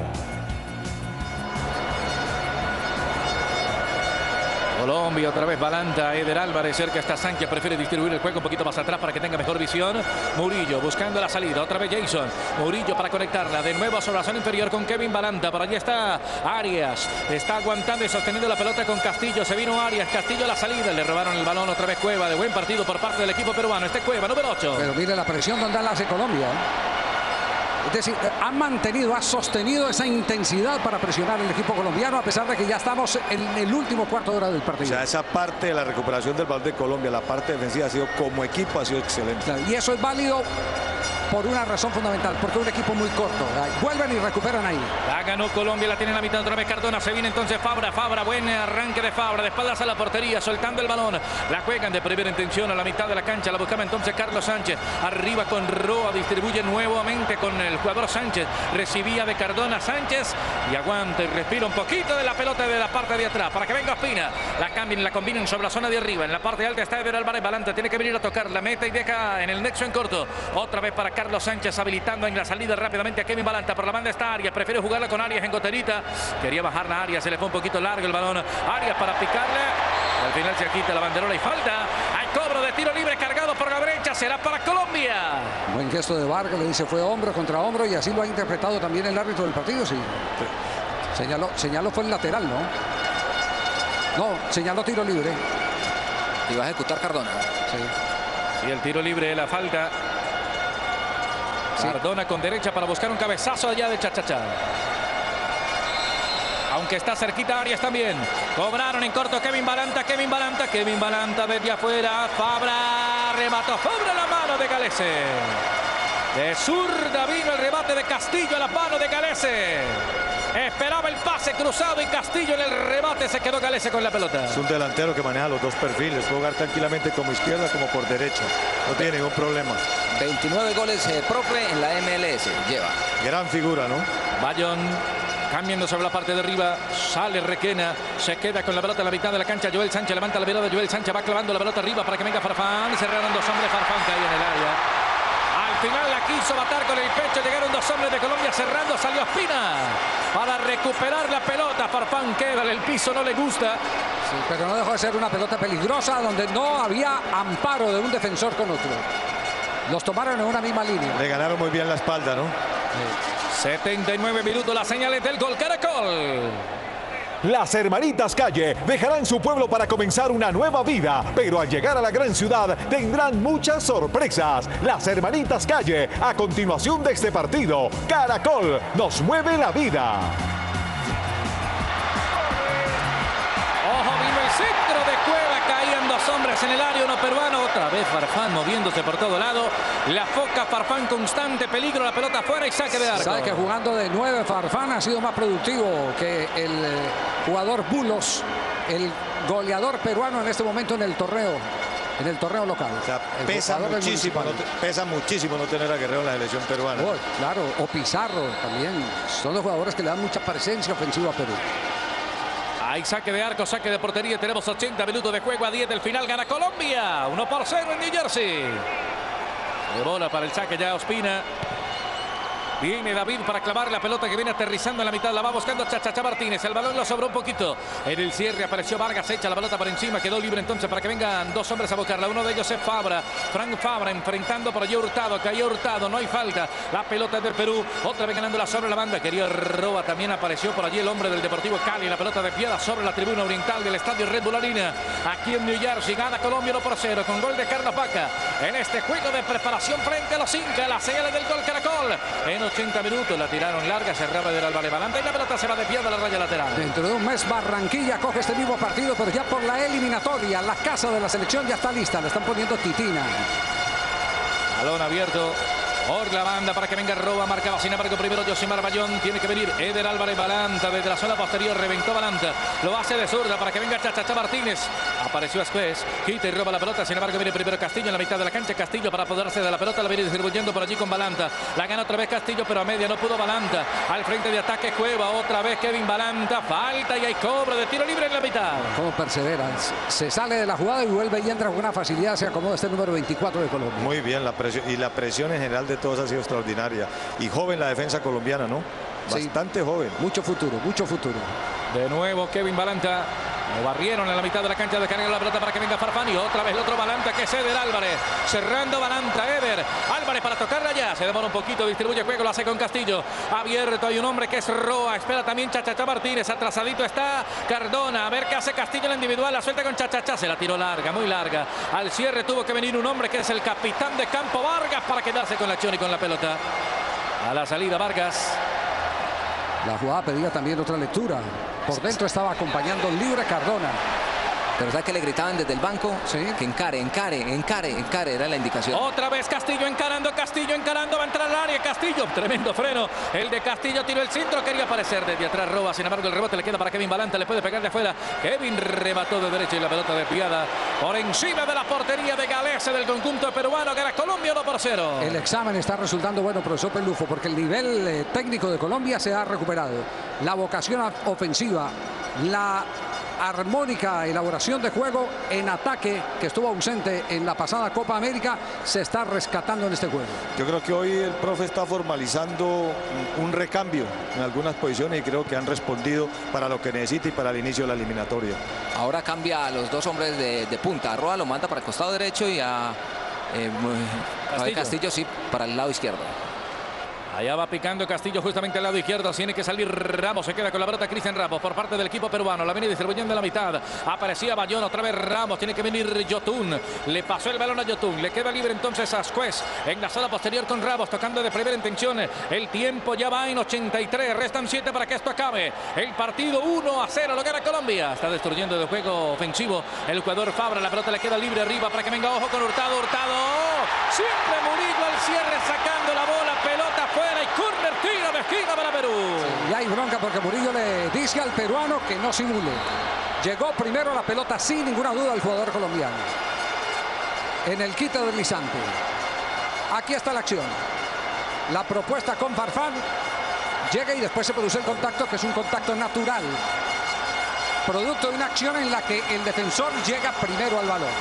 Colombia, otra vez Balanta, Eder Álvarez, cerca está Sánchez, prefiere distribuir el juego un poquito más atrás para que tenga mejor visión. Murillo buscando la salida, otra vez Jason. Murillo para conectarla, de nuevo sobre la zona inferior con Kevin Balanta, por allí está Arias, está aguantando y sosteniendo la pelota con Castillo, se vino Arias, Castillo a la salida, le robaron el balón otra vez Cueva, de buen partido por parte del equipo peruano, este Cueva, número ocho. Pero mire la presión donde la hace Colombia, ¿eh? Es decir, ha mantenido, ha sostenido esa intensidad para presionar el equipo colombiano, a pesar de que ya estamos en el último cuarto de hora del partido. O sea, esa parte de la recuperación del balón de Colombia, la parte defensiva ha sido, como equipo, ha sido excelente. Claro, y eso es válido por una razón fundamental, porque es un equipo muy corto. Vuelven y recuperan ahí. La ganó Colombia, la tiene en la mitad otra vez Cardona. Se viene entonces Fabra, Fabra, buen arranque de Fabra, de espaldas a la portería, soltando el balón. La juegan de primera intención a la mitad de la cancha. La buscaba entonces Carlos Sánchez. Arriba con Roa, distribuye nuevamente con el jugador Sánchez. Sánchez. Recibía de Cardona Sánchez y aguanta y respira un poquito de la pelota de la parte de atrás para que venga Ospina. La cambien, la combinen sobre la zona de arriba. En la parte alta está Eder Álvarez Balanta. Tiene que venir a tocar la meta y deja en el nexo en corto. Otra vez para Carlos Sánchez, habilitando en la salida rápidamente a Kevin Balanta. Por la banda está Arias. Prefiere jugarla con Arias en goterita. Quería bajar la Arias. Se le fue un poquito largo el balón. Arias para picarle. Al final se quita la banderola y falta. Hay cobro de tiro libre cargado por la derecha. Será para Colombia. Buen gesto de Vargas. Le dice fue hombro contra hombro y así lo ha interpretado también el árbitro del partido. Sí. Señaló, señaló fue el lateral, ¿no? No, señaló tiro libre. Y va a ejecutar Cardona. Sí. Y el tiro libre, la falta. Sí. Cardona con derecha para buscar un cabezazo allá de Chachachá. Aunque está cerquita Arias también. Cobraron en corto Kevin Balanta, Kevin Balanta, Kevin Balanta desde afuera. Fabra remató. Fabra la mano de Galese. De zurda vino el remate de Castillo a la mano de Galese. Esperaba el pase cruzado y Castillo en el remate se quedó Galese con la pelota. Es un delantero que maneja los dos perfiles. Puede jugar tranquilamente como izquierda como por derecha. No tiene ningún problema. veintinueve goles eh, profe en la M L S. Lleva. Gran figura, ¿no? Bayón. Cambiando sobre la parte de arriba, sale Requena, se queda con la pelota en la mitad de la cancha. Joel Sánchez levanta la pelota, Joel Sánchez va clavando la pelota arriba para que venga Farfán. Cerraron dos hombres, Farfán cae en el área. Al final la quiso matar con el pecho, llegaron dos hombres de Colombia cerrando, salió Ospina para recuperar la pelota. Farfán queda en el piso, no le gusta. Sí, pero no dejó de ser una pelota peligrosa donde no había amparo de un defensor con otro. Los tomaron en una misma línea. Le ganaron muy bien la espalda, ¿no? Sí. setenta y nueve minutos, las señales del gol Caracol. Las hermanitas Calle dejarán su pueblo para comenzar una nueva vida, pero al llegar a la gran ciudad tendrán muchas sorpresas. Las hermanitas Calle, a continuación de este partido, Caracol nos mueve la vida. Ojo, vino el centro de Cueva, caían dos hombres en el área, uno peruano, otra vez Farfán moviéndose por todo lado. La foca Farfán, constante peligro, la pelota afuera y saque de arco. Sabe que jugando de nueve Farfán ha sido más productivo que el jugador Bulos, el goleador peruano en este momento en el torneo, en el torneo local. O sea, pesa muchísimo, no, pesa muchísimo no tener a Guerrero en la selección peruana. Oh, claro, o Pizarro también. Son los jugadores que le dan mucha presencia ofensiva a Perú. Hay saque de arco, saque de portería. Tenemos ochenta minutos de juego, a diez del final. Gana Colombia, uno por cero en New Jersey. De bola para el saque ya Ospina. Viene David para clavar la pelota que viene aterrizando en la mitad. La va buscando Chachachá Martínez. El balón lo sobró un poquito. En el cierre apareció Vargas. Echa la pelota por encima. Quedó libre entonces para que vengan dos hombres a buscarla. Uno de ellos es Fabra. Frank Fabra enfrentando por allí Hurtado. Cayó Hurtado. No hay falta. La pelota es del Perú. Otra vez ganándola sobre la banda. Quería Roa. También apareció por allí el hombre del Deportivo Cali. La pelota de piedra sobre la tribuna oriental del estadio Red Bull Arena. Aquí en New Jersey. Gana Colombia uno por cero con gol de Carlos Vaca. En este juego de preparación frente a los Incas. Las señales del gol Caracol. En ochenta minutos la tiraron larga, cerraba de Álvarez Balanta y la pelota se va de pie a la raya lateral. Dentro de un mes Barranquilla coge este mismo partido, pero ya por la eliminatoria. La casa de la selección ya está lista, le están poniendo titina. Balón abierto por la banda para que venga Roa, marcaba sin embargo primero Yosimar Bayón, tiene que venir Eder Álvarez Balanta desde la zona posterior, reventó Balanta, lo hace de zurda para que venga Chachachá Martínez, apareció Ascuez, quita y roba la pelota, sin embargo viene primero Castillo en la mitad de la cancha, Castillo para apoderarse de la pelota, la viene distribuyendo por allí con Balanta, la gana otra vez Castillo pero a media no pudo Balanta, al frente de ataque Cueva, otra vez Kevin Balanta, falta y hay cobro de tiro libre en la mitad. Cómo persevera, se sale de la jugada y vuelve y entra con una facilidad, se acomoda este número veinticuatro de Colombia. Muy bien, la presión y la presión en general de todos ha sido extraordinaria. Y joven la defensa colombiana, ¿no? Bastante sí, joven. Mucho futuro, mucho futuro. De nuevo Kevin Balanta. Lo barrieron en la mitad de la cancha de cargar la pelota para que venga Farfán. Y otra vez el otro Balanta que es Eder Álvarez. Cerrando Balanta, Eder. Álvarez para tocarla ya. Se demora un poquito, distribuye juego, lo hace con Castillo. Abierto, hay un hombre que es Roa. Espera también Chachachá Martínez. Atrasadito está Cardona. A ver qué hace Castillo en la individual. La suelta con Chachachá. Se la tiró larga, muy larga. Al cierre tuvo que venir un hombre que es el capitán de campo, Vargas, para quedarse con la acción y con la pelota. A la salida Vargas. La jugada pedía también otra lectura. Por dentro estaba acompañando libre Cardona. Pero ¿sabes que le gritaban desde el banco? Sí. Que encare, encare, encare, encare, era la indicación. Otra vez Castillo encarando, Castillo encarando, va a entrar al área, Castillo, tremendo freno. El de Castillo tiró el centro, quería aparecer desde atrás Roa, sin embargo el rebote le queda para Kevin Balanta, le puede pegar de afuera. Kevin remató de derecha y la pelota desviada por encima de la portería de Galese del conjunto peruano, que era Colombia uno por cero. El examen está resultando bueno, profesor Pelufo, porque el nivel eh, técnico de Colombia se ha recuperado. La vocación ofensiva, la armónica elaboración de juego en ataque, que estuvo ausente en la pasada Copa América, se está rescatando en este juego. Yo creo que hoy el profe está formalizando un recambio en algunas posiciones y creo que han respondido para lo que necesita y para el inicio de la eliminatoria. Ahora cambia a los dos hombres de, de punta. A Roa lo manda para el costado derecho y a eh, Castillo. Castillo sí para el lado izquierdo. Allá va picando Castillo justamente al lado izquierdo. Tiene que salir Ramos. Se queda con la pelota Cristian Ramos por parte del equipo peruano. La viene distribuyendo en la mitad. Aparecía Bayón. Otra vez Ramos. Tiene que venir Yotun. Le pasó el balón a Yotun. Le queda libre entonces a Ascuez. En la zona posterior con Ramos. Tocando de primera intención. El tiempo ya va en ochenta y tres. Restan siete para que esto acabe. El partido uno a cero. Lo gana Colombia. Está destruyendo el juego ofensivo el jugador Fabra. La pelota le queda libre arriba para que venga ojo con Hurtado. Hurtado. Siempre Murillo al cierre sacando la bola. Pelota fuera. Y córner, tiro de esquina para Perú. Sí, y hay bronca porque Murillo le dice al peruano que no simule. Llegó primero la pelota sin ninguna duda al jugador colombiano. En el quite deslizante. Aquí está la acción. La propuesta con Farfán. Llega y después se produce el contacto, que es un contacto natural. Producto de una acción en la que el defensor llega primero al balón.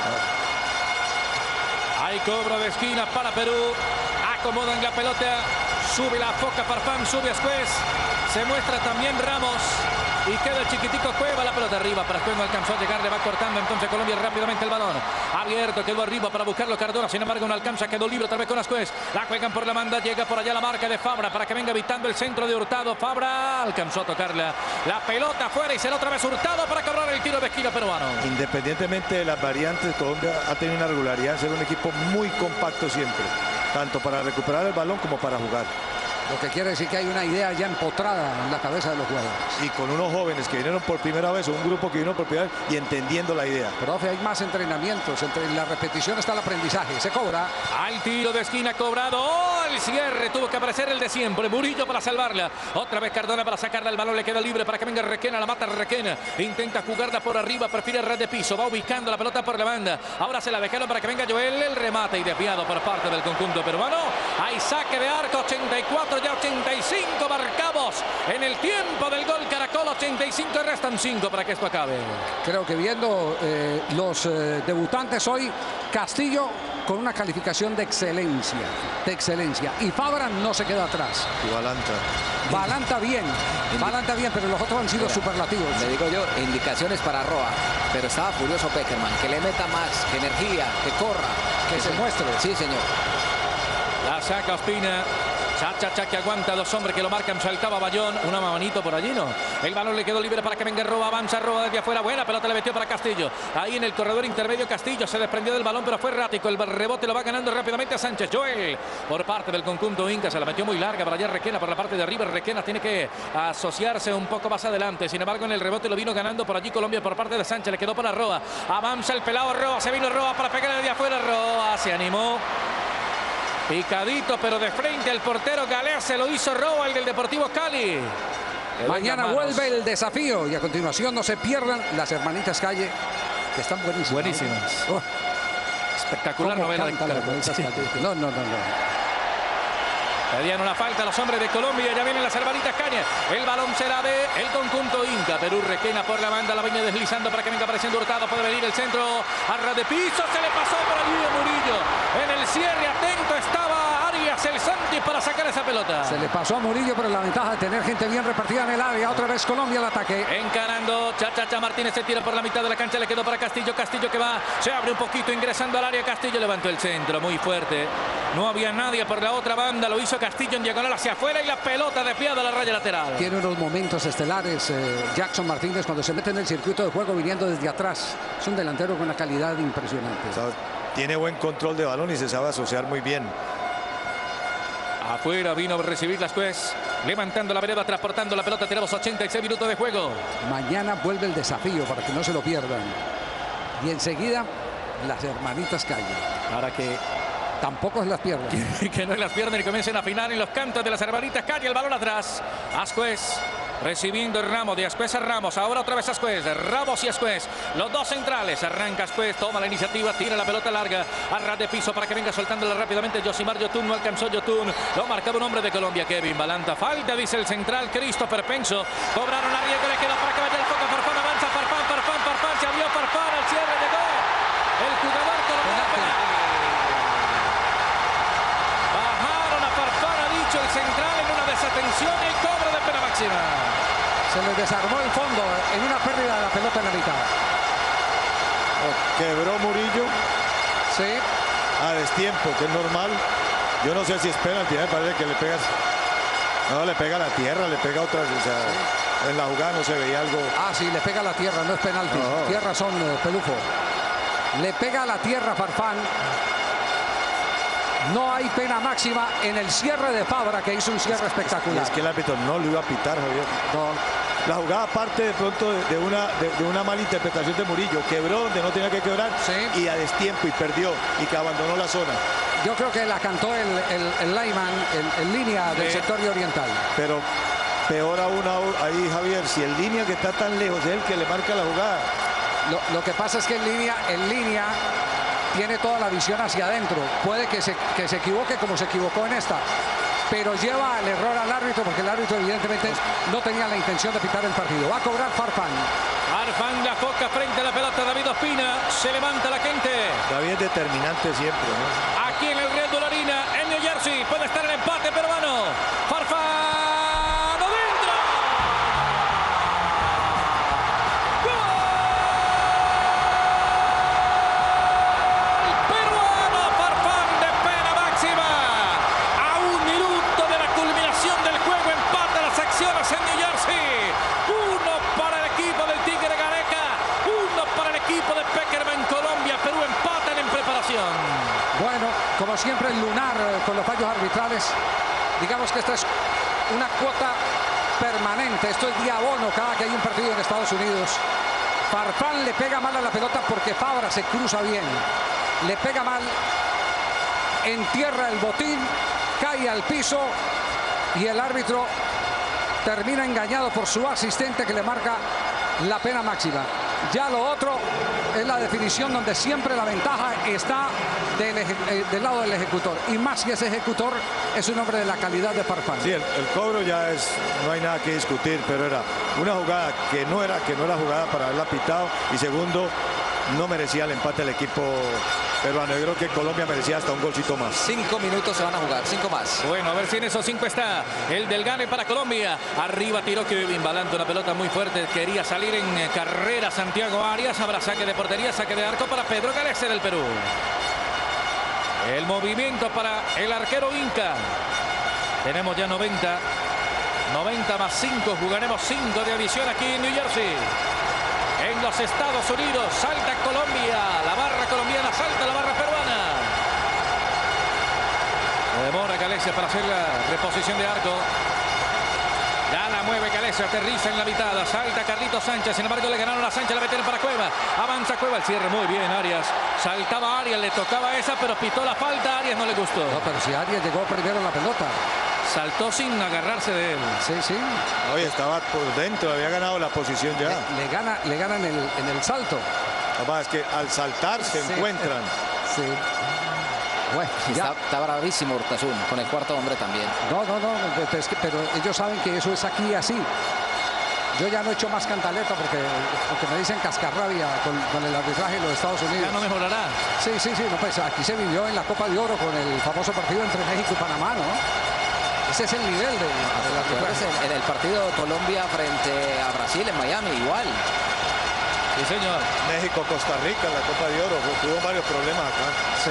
Hay cobro de esquina para Perú. Acomodan la pelota. Sube la foca Farfán, sube Ascuez. Se muestra también Ramos. Y queda el chiquitico Cueva, la pelota arriba. Para Ascuez no alcanzó a llegar, le va cortando entonces Colombia rápidamente el balón. Abierto, quedó arriba para buscarlo Cardona. Sin embargo no alcanza, quedó libre otra vez con Ascuez. La juegan por la banda, llega por allá la marca de Fabra para que venga evitando el centro de Hurtado. Fabra alcanzó a tocarla. La pelota afuera y será otra vez Hurtado para cobrar el tiro de esquina peruano. Independientemente de las variantes, Colombia ha tenido una regularidad en ser un equipo muy compacto siempre. Tanto para recuperar el balón como para jugar. Lo que quiere decir que hay una idea ya empotrada en la cabeza de los jugadores. Y con unos jóvenes que vinieron por primera vez, o un grupo que vino por primera vez y entendiendo la idea. Profe, hay más entrenamientos. Entre la repetición está el aprendizaje. Se cobra. Al tiro de esquina cobrado. ¡Oh! El cierre. Tuvo que aparecer el de siempre. Murillo para salvarla. Otra vez Cardona para sacarla. El balón le queda libre para que venga Requena. La mata Requena. Intenta jugarla por arriba. Prefiere red de piso. Va ubicando la pelota por la banda. Ahora se la dejaron para que venga Joel. El remate y desviado por parte del conjunto peruano. Hay saque de arco. ochenta y cuatro. Ya ochenta y cinco marcamos en el tiempo del gol Caracol. ochenta y cinco, restan cinco para que esto acabe. Creo que viendo eh, los eh, debutantes hoy, Castillo con una calificación de excelencia, de excelencia. Y Fabra no se queda atrás. Y Balanta. Balanta bien, Balanta bien, pero los otros han sido Mira, superlativos. Le digo yo, indicaciones para Roa, pero estaba furioso Peckerman, que le meta más, que energía, que corra. Que, que se, se muestre. Sí, señor. La saca Ospina. Cha, cha, cha, que aguanta, dos hombres que lo marcan, saltaba Bayón, una manito por allí, ¿no? El balón le quedó libre para que venga Roa, avanza Roa desde afuera, buena pelota le metió para Castillo. Ahí en el corredor intermedio Castillo se desprendió del balón, pero fue errático, el rebote lo va ganando rápidamente a Sánchez. Joel, por parte del conjunto Inca, se la metió muy larga para allá Requena, por la parte de arriba, Requena tiene que asociarse un poco más adelante, sin embargo en el rebote lo vino ganando por allí Colombia por parte de Sánchez, le quedó para Roa, avanza el pelado Roa, se vino Roa para pegarle desde afuera, Roa se animó. Picadito, pero de frente al portero Galés, se lo hizo Roa, el del Deportivo Cali. Mañana vuelve el desafío y a continuación no se pierdan las hermanitas Calle, que están buenísimas. Buenísimas. Oh. Espectacular novela de Calle. No, no, no, no. Pedían una falta a los hombres de Colombia. Ya vienen las hermanitas Cañas. El balón se la ve el conjunto Inca. Perú Requena por la banda. La viene deslizando para que venga apareciendo Hurtado. Puede venir el centro. Arra de piso. Se le pasó por allí a Murillo. En el cierre atento estaba Arias el Santi para sacar esa pelota. Se le pasó a Murillo, pero la ventaja de tener gente bien repartida en el área. Otra vez Colombia al ataque. Encarando. Chachacha Martínez se tira por la mitad de la cancha. Le quedó para Castillo. Castillo que va. Se abre un poquito ingresando al área. Castillo levantó el centro. Muy fuerte. No había nadie por la otra banda. Lo hizo Castillo en diagonal hacia afuera y la pelota desviada a la raya lateral. Tiene unos momentos estelares eh, Jackson Martínez cuando se mete en el circuito de juego viniendo desde atrás. Es un delantero con una calidad impresionante. O sea, tiene buen control de balón y se sabe asociar muy bien. Afuera vino a recibir las juez, levantando la vereda, transportando la pelota. Tenemos ochenta y seis minutos de juego. Mañana vuelve el desafío para que no se lo pierdan. Y enseguida las hermanitas Calle. Para que tampoco es las piernas. Que, que no es las piernas y comiencen a afinar en los cantos de las hermanitas Calle. El balón atrás. Ascuez recibiendo el Ramos. De Ascuez a Ramos. Ahora otra vez Ascuez. Ramos y Ascuez. Los dos centrales. Arranca Ascuez. Toma la iniciativa. Tira la pelota larga. A ras de piso para que venga soltándola rápidamente. Yosimar Yotun. No alcanzó Yotun. Lo marcaba un hombre de Colombia. Kevin Balanta. Falta, dice el central. Christopher Penso. Cobraron a riesgo. Le queda para que vaya el foco. Farfán avanza. Farfán, Farfán, Farfán. Se abrió Farfán. Al cierre llegó el jugador colombiano. Bajaron a Farfán. Ha dicho el central en una desatención. El cobro de pena máxima. Se les desarmó el fondo en una pérdida de la pelota en la mitad. Quebró Murillo. Sí. A destiempo, que es normal. Yo no sé si es penalti, me parece que le pegas. No, le pega a la tierra, le pega a otras. O sea, sí. En la jugada no se veía algo. Ah, sí, le pega a la tierra, no es penalti. No. Tienes razón, Pelufo. Le pega a la tierra Farfán. No hay pena máxima en el cierre de Fabra, que hizo un cierre es, espectacular. Es que el árbitro no lo iba a pitar, Javier. No. La jugada parte de pronto de, de, una, de, de una mala interpretación de Murillo. Quebró donde no tenía que quebrar, sí. Y a destiempo y perdió y que abandonó la zona. Yo creo que la cantó el, el, el Lyman en línea del sí. sector oriental. Pero peor aún ahí, Javier, si el línea que está tan lejos es el que le marca la jugada. Lo, lo que pasa es que en línea, en línea tiene toda la visión hacia adentro. Puede que se, que se equivoque como se equivocó en esta. Pero lleva el error al árbitro porque el árbitro evidentemente no tenía la intención de pitar el partido. Va a cobrar Farfán. Farfán la foca frente a la pelota. David Ospina. Se levanta la gente. David es determinante siempre, ¿no? Aquí en el Red Bull Arena, en New Jersey. Puede estar el empate peruano. Farfán. Bueno, como siempre el lunar con los fallos arbitrales. Digamos que esta es una cuota permanente. Esto es día bono cada que hay un partido en Estados Unidos. Farfán le pega mal a la pelota porque Fabra se cruza bien. Le pega mal, entierra el botín, cae al piso y el árbitro termina engañado por su asistente que le marca la pena máxima. Ya lo otro es la definición donde siempre la ventaja está del, eh, del lado del ejecutor. Y más si ese ejecutor es un hombre de la calidad de Farfán. Sí, el, el cobro ya es, no hay nada que discutir, pero era una jugada que no era, que no era jugada para haberla pitado. Y segundo, no merecía el empate el equipo peruano. Yo creo que Colombia merecía hasta un golcito más. Cinco minutos se van a jugar, cinco más. Bueno, a ver si en esos cinco está el del gane para Colombia. Arriba tiró Kevin Balanta, una pelota muy fuerte. Quería salir en carrera Santiago Arias. Habrá saque de portería, saque de arco para Pedro Galese del Perú. El movimiento para el arquero Inca. Tenemos ya noventa. noventa más cinco. Jugaremos cinco de adición aquí en New Jersey. En los Estados Unidos salta Colombia, la barra colombiana salta la barra peruana. Demora Galese para hacer la reposición de arco. Ya la mueve Galese, aterriza en la mitad, salta Carlitos Sánchez, sin embargo le ganaron a Sánchez, la meten para Cueva. Avanza Cueva, el cierre muy bien Arias. Saltaba Arias, le tocaba esa, pero pitó la falta, Arias no le gustó. No, pero si Arias llegó primero en la pelota. Saltó sin agarrarse de él. Sí, sí. Oye, estaba por dentro, había ganado la posición ya. Le, le gana, le gana en el, en el salto. Además, es que al saltar se sí. encuentran. Sí. Bueno, está, está bravísimo Urtasun, con el cuarto hombre también. No, no, no, pero, es que, pero ellos saben que eso es aquí así. Yo ya no he hecho más cantaleta porque, porque me dicen cascarrabia con, con el arbitraje de los Estados Unidos. Ya no mejorará. Sí, sí, sí. No, pues aquí se vivió en la Copa de Oro con el famoso partido entre México y Panamá, ¿no? Ese es el nivel de, de la en, en el partido de Colombia frente a Brasil en Miami, igual. Sí, señor. México, Costa Rica, en la Copa de Oro. Tuvo varios problemas acá. Sí.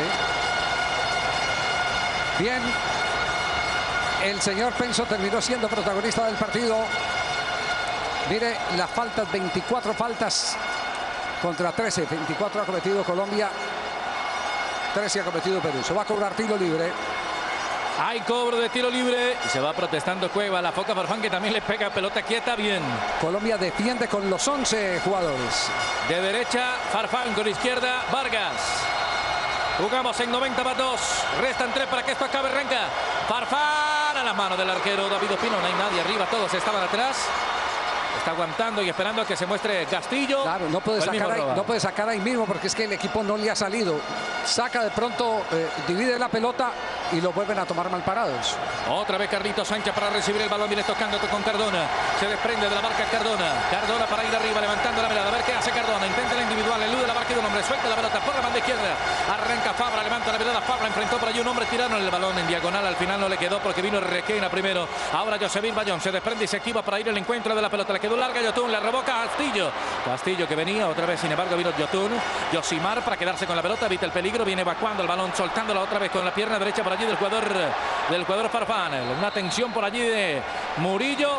Bien. El señor Penso terminó siendo protagonista del partido. Mire las faltas, veinticuatro faltas contra trece. veinticuatro ha cometido Colombia, trece ha cometido Perú. Se va a cobrar tiro libre. Hay cobro de tiro libre y se va protestando Cueva. La foca Farfán, que también le pega pelota quieta bien. Colombia defiende con los once jugadores. De derecha Farfán, con izquierda Vargas. Jugamos en noventa más dos. Restan tres para que esto acabe. Arranca Farfán a las manos del arquero David Ospina. No hay nadie arriba, todos estaban atrás. Está aguantando y esperando a que se muestre Castillo. Claro, no puede, sacar ahí, no puede sacar ahí mismo porque es que el equipo no le ha salido. Saca de pronto, eh, divide la pelota y lo vuelven a tomar mal parados. Otra vez Carlitos Sánchez para recibir el balón. Viene tocando con Cardona. Se desprende de la marca Cardona. Cardona para ir arriba, levantando la mirada. A ver qué hace Cardona. Intenta la individual, elude la marca de un hombre. Suelta la pelota por la banda izquierda. Arranca Fabra, levanta la mirada. Fabra enfrentó por allí un hombre, tiraron el balón en diagonal. Al final no le quedó porque vino Requena primero. Ahora Josevir Bayón se desprende y se activa para ir al encuentro de la pelota. Le quedó larga Yotun, la robó Castillo. Castillo que venía otra vez, sin embargo vino Yotun. Yosimar para quedarse con la pelota, evita el peligro. Viene evacuando el balón, soltándola otra vez con la pierna derecha por allí del jugador del jugador Farfán. Una tensión por allí de Murillo.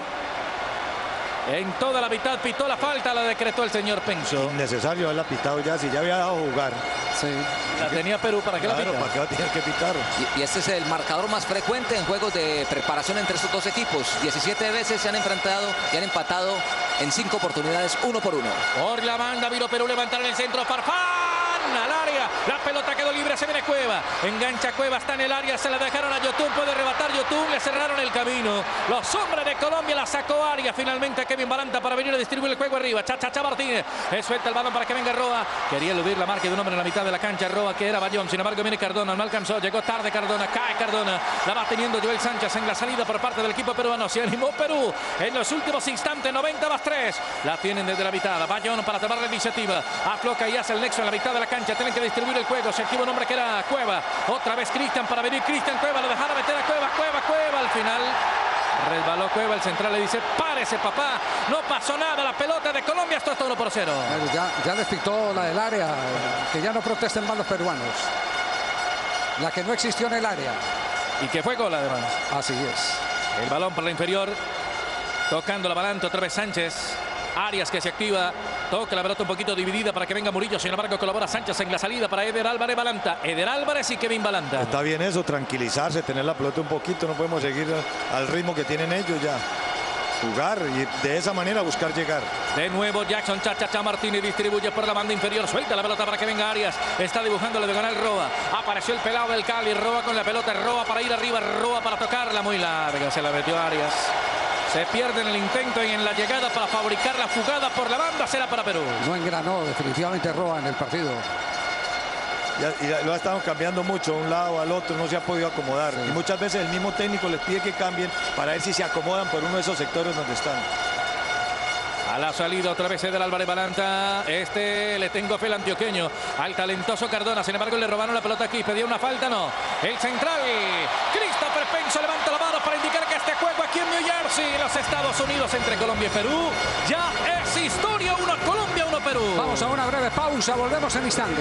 En toda la mitad pitó la falta, la decretó el señor Penso. Innecesario haberla pitado ya, si ya había dado a jugar. Sí. La tenía Perú, ¿para qué claro, la pita? ¿para qué va a tener que pitar? Y, y este es el marcador más frecuente en juegos de preparación entre estos dos equipos. diecisiete veces se han enfrentado y han empatado en cinco oportunidades, uno por uno. Por la banda, vino Perú, levantar en el centro, Farfán al área, la pelota quedó libre, se viene Cueva, engancha Cueva, está en el área, se la dejaron a Yotun, puede rebatar Yotun, le cerraron el camino, los hombres de Colombia la sacó área, finalmente Kevin Balanta para venir a distribuir el juego arriba, Cha Cha Cha Martínez, suelta el balón para que venga Roa, quería eludir la marca de un hombre en la mitad de la cancha, Roa que era Bayón, sin embargo viene Cardona, no alcanzó, llegó tarde Cardona, cae Cardona, la va teniendo Joel Sánchez en la salida por parte del equipo peruano, se animó Perú en los últimos instantes, noventa más tres, la tienen desde la mitad, Bayón para tomar la iniciativa, afloca y hace el nexo en la mitad de la cancha, tienen que distribuir el juego, se activa un hombre que era Cueva, otra vez Cristian para venir, Cristian Cueva, lo dejaron meter a Cueva, Cueva, Cueva, al final resbaló Cueva, el central le dice, párese papá, no pasó nada, la pelota de Colombia, esto es todo por cero. Ya, ya les pictó la del área, que ya no protesten más los peruanos, la que no existió en el área. Y que fue gol además. Así es. El balón por la inferior, tocando la balanta otra vez Sánchez. Arias que se activa, toca la pelota un poquito dividida para que venga Murillo, sin embargo colabora Sánchez en la salida para Eder Álvarez Balanta, Eder Álvarez y Kevin Balanta. Está bien eso, tranquilizarse, tener la pelota un poquito, no podemos seguir al ritmo que tienen ellos ya. Jugar y de esa manera buscar llegar. De nuevo Jackson Cha Cha Cha Martínez distribuye por la banda inferior, suelta la pelota para que venga Arias, está dibujando la diagonal Roa, apareció el pelado del Cali, Roa con la pelota, Roa para ir arriba, Roa para tocarla, muy larga, se la metió Arias. Se pierde en el intento y en la llegada para fabricar la jugada por la banda, será para Perú. No engranó definitivamente Roa en el partido. Ya, y lo ha estado cambiando mucho, de un lado al otro, no se ha podido acomodar. Sí. Y muchas veces el mismo técnico les pide que cambien para ver si se acomodan por uno de esos sectores donde están. A la salida otra vez Eder Álvarez Balanta. Este le tengo fe al antioqueño, al talentoso Cardona. Sin embargo le robaron la pelota aquí. Pedía una falta, no. El central, Christopher Penso, levanta la mano para indicar que este juego aquí en New Jersey, en los Estados Unidos, entre Colombia y Perú, ya es historia. Uno Colombia, uno Perú. Vamos a una breve pausa, volvemos en instantes.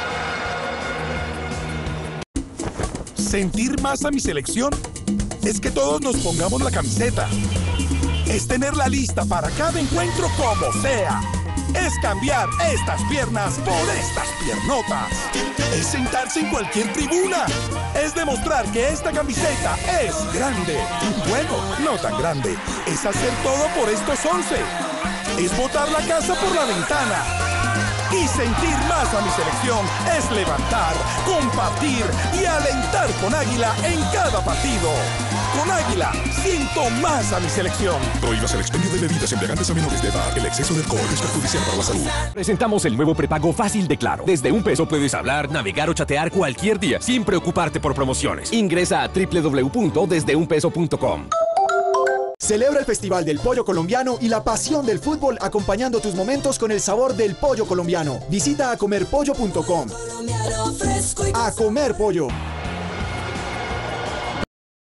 Sentir más a mi selección es que todos nos pongamos la camiseta. Es tenerla lista para cada encuentro como sea. Es cambiar estas piernas por estas piernotas. Es sentarse en cualquier tribuna. Es demostrar que esta camiseta es grande. Bueno, no tan grande. Es hacer todo por estos once. Es botar la casa por la ventana. Y sentir más a mi selección es levantar, compartir y alentar con Águila en cada partido. Con Águila, siento más a mi selección. Prohíbas el expendio de bebidas embriagantes a menores de edad. El exceso de alcohol es perjudicial para la salud. Presentamos el nuevo prepago fácil de Claro. Desde un peso puedes hablar, navegar o chatear cualquier día sin preocuparte por promociones. Ingresa a doble u doble u doble u punto desde un peso punto com. Celebra el Festival del Pollo Colombiano y la pasión del fútbol acompañando tus momentos con el sabor del pollo colombiano. Visita a comer pollo punto com. A comer pollo.